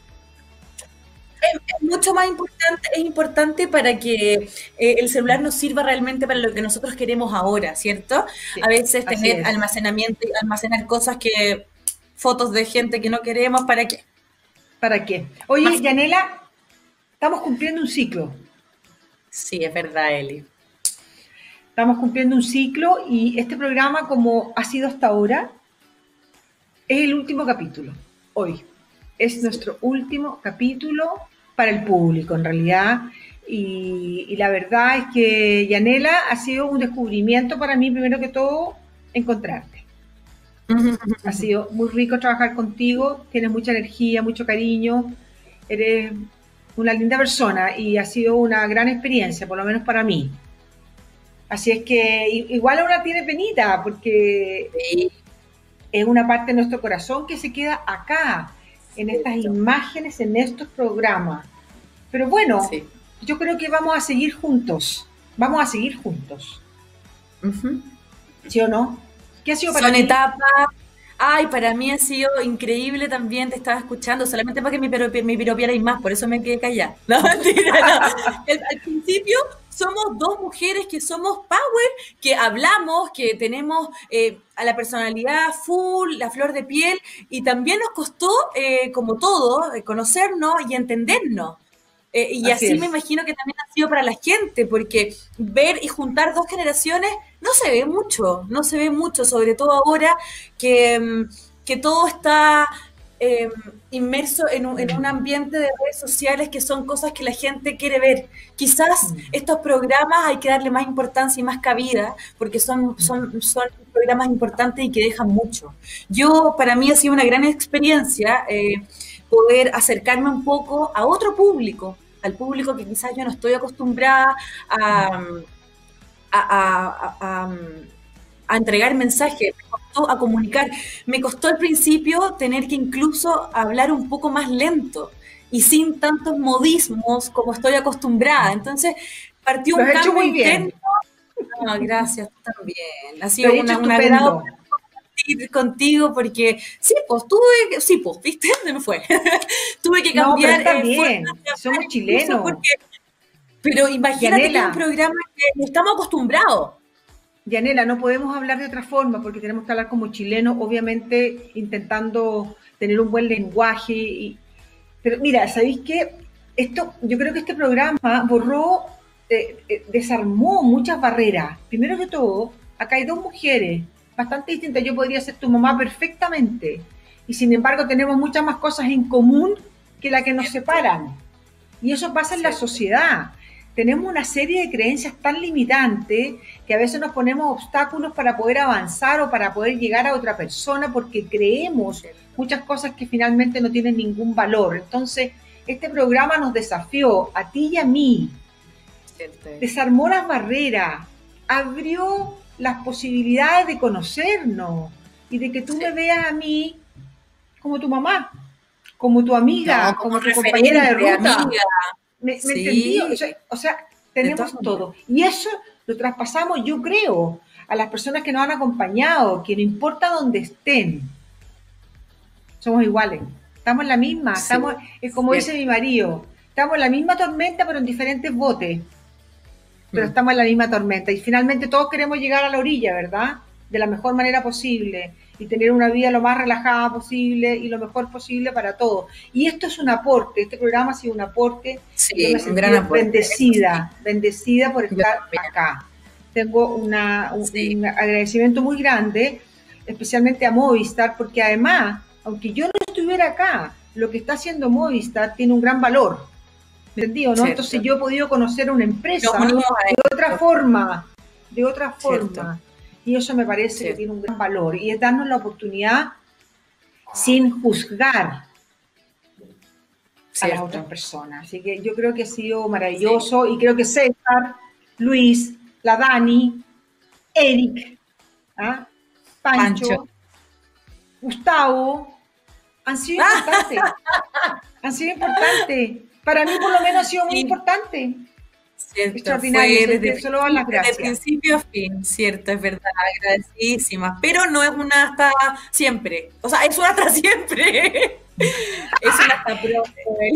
Es, es mucho más importante, es importante para que eh, el celular nos sirva realmente para lo que nosotros queremos ahora, ¿cierto? Sí, A veces así tener es. almacenamiento y almacenar cosas que, fotos de gente que no queremos, ¿para qué? ¿Para qué? Oye, Más- Yanela, estamos cumpliendo un ciclo. Sí, es verdad, Eli. Estamos cumpliendo un ciclo y este programa, como ha sido hasta ahora, es el último capítulo. Hoy es nuestro último capítulo para el público, en realidad. Y, y la verdad es que, Yanela, ha sido un descubrimiento para mí, primero que todo, encontrarte. Ha sido muy rico trabajar contigo, tienes mucha energía, mucho cariño, eres una linda persona y ha sido una gran experiencia, por lo menos para mí. Así es que i- igual ahora tiene penita, porque Sí, es una parte de nuestro corazón que se queda acá, en estas Cierto. imágenes, en estos programas. Pero bueno, sí. yo creo que vamos a seguir juntos, vamos a seguir juntos, Ujú. ¿sí o no? ¿Qué ha sido para Son ti? etapas. Ay, para mí ha sido increíble también, te estaba escuchando, solamente para que me, pirope- me piropearais más, por eso me quedé callada. No, mentira, no. El- al principio somos dos mujeres que somos power, que hablamos, que tenemos eh, a la personalidad full, la flor de piel, y también nos costó, eh, como todo, eh, conocernos y entendernos. Eh, y Así así, es. me imagino que también ha sido para la gente, porque ver y juntar dos generaciones no se ve mucho, no se ve mucho, sobre todo ahora que, mm, que todo está eh, inmerso en un, en un ambiente de redes sociales que son cosas que la gente quiere ver. Quizás Mm. estos programas hay que darle más importancia y más cabida, porque son, son, son programas importantes y que dejan mucho. Yo, para mí ha sido una gran experiencia eh, poder acercarme un poco a otro público, al público que quizás yo no estoy acostumbrada a, a, a, a, a, a entregar mensajes. a comunicar. Me costó al principio tener que incluso hablar un poco más lento y sin tantos modismos como estoy acostumbrada. Entonces, partió un cambio muy interno. No, gracias, tú también. Ha sido una, un agrado compartir contigo porque, sí, pues, tuve, sí, pues, ¿viste? Se me fue. Tuve que cambiar. No, pero está bien, somos chilenos. Porque, pero imagínate Yanela, que es un programa que estamos acostumbrados. Yanela, no podemos hablar de otra forma porque tenemos que hablar como chilenos, obviamente intentando tener un buen lenguaje. Y, pero mira, ¿sabéis qué? Esto, yo creo que este programa borró, eh, eh, desarmó muchas barreras. Primero que todo, acá hay dos mujeres bastante distintas. Yo podría ser tu mamá perfectamente. Y sin embargo tenemos muchas más cosas en común que las que nos separan. Y eso pasa en la sociedad. Tenemos una serie de creencias tan limitantes que a veces nos ponemos obstáculos para poder avanzar o para poder llegar a otra persona porque creemos muchas cosas que finalmente no tienen ningún valor. Entonces, este programa nos desafió a ti y a mí, desarmó las barreras, abrió las posibilidades de conocernos y de que tú me veas a mí como tu mamá, como tu amiga, no, como, como tu compañera de ruta. Amiga. ¿Me, me sí. entendí? O sea, o sea tenemos todo. Y eso lo traspasamos, yo creo, a las personas que nos han acompañado, que no importa dónde estén, somos iguales. Estamos en la misma, sí. estamos, es como sí. dice mi marido, estamos en la misma tormenta, pero en diferentes botes. Pero mm. estamos en la misma tormenta. Y finalmente todos queremos llegar a la orilla, ¿verdad? De la mejor manera posible. Y tener una vida lo más relajada posible y lo mejor posible para todos. Y esto es un aporte, este programa ha sido un aporte. Sí, yo me un gran aporte. Bendecida, bendecida por estar acá. Tengo una, un, sí. un agradecimiento muy grande, especialmente a Movistar, porque además, aunque yo no estuviera acá, lo que está haciendo Movistar tiene un gran valor. ¿Me entendido, no? Cierto. Entonces yo he podido conocer una empresa no, no, de otra forma, de otra forma. Cierto. Y eso me parece sí. que tiene un gran valor. Y es darnos la oportunidad sin juzgar Cierto. a las otras personas. Así que yo creo que ha sido maravilloso. Sí. Y creo que César, Luis, la Dani, Eric, ¿ah? Pancho, Pancho, Gustavo, han sido importantes. han sido importantes. Para mí por lo menos ha sido muy sí. importante. Cierto, extraordinario, fue desde, solo las gracias. Desde principio a fin, cierto, es verdad, agradecidísima, pero no es una hasta siempre, o sea, es una hasta siempre, es una hasta pronto.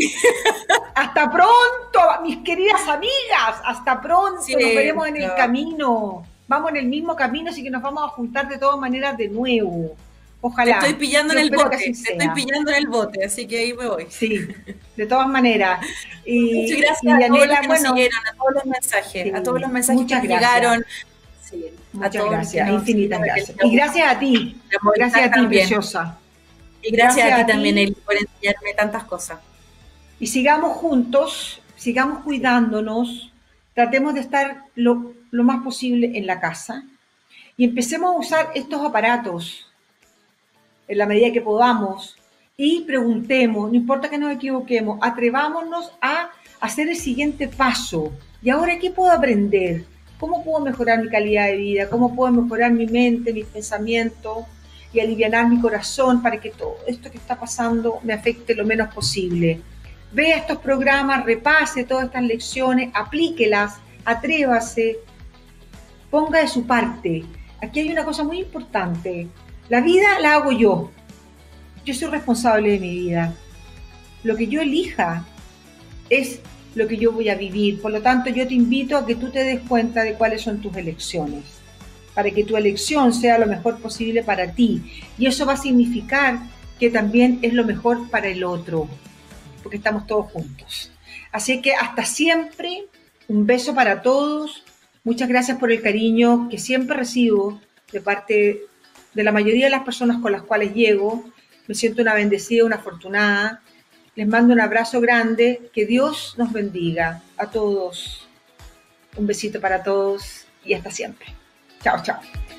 Hasta pronto, mis queridas amigas, hasta pronto, cierto. Nos veremos en el camino, vamos en el mismo camino, así que nos vamos a juntar de todas maneras de nuevo. Ojalá. Te estoy pillando en el bote, te estoy pillando en el bote, así que ahí me voy. Sí, de todas maneras. Y, muchas gracias y a todos los que bueno, nos siguieron, a todos los mensajes, sí, a todos los mensajes que llegaron. Sí, muchas a todos gracias, infinitas gracias. Y gracias a ti, gracias a ti, también. Preciosa. Y gracias, gracias a ti a también, Eli, por enseñarme tantas cosas. Y sigamos juntos, sigamos cuidándonos, tratemos de estar lo, lo más posible en la casa y empecemos a usar estos aparatos en la medida que podamos, y preguntemos, no importa que nos equivoquemos, atrevámonos a hacer el siguiente paso. ¿Y ahora qué puedo aprender? ¿Cómo puedo mejorar mi calidad de vida? ¿Cómo puedo mejorar mi mente, mis pensamientos y alivianar mi corazón para que todo esto que está pasando me afecte lo menos posible? Vea estos programas, repase todas estas lecciones, aplíquelas, atrévase, ponga de su parte. Aquí hay una cosa muy importante. La vida la hago yo. Yo soy responsable de mi vida. Lo que yo elija es lo que yo voy a vivir. Por lo tanto, yo te invito a que tú te des cuenta de cuáles son tus elecciones, para que tu elección sea lo mejor posible para ti. Y eso va a significar que también es lo mejor para el otro, porque estamos todos juntos. Así que hasta siempre, un beso para todos. Muchas gracias por el cariño que siempre recibo de parte de la mayoría de las personas con las cuales llego. Me siento una bendecida, una afortunada. Les mando un abrazo grande. Que Dios nos bendiga a todos. Un besito para todos y hasta siempre. Chao, chao.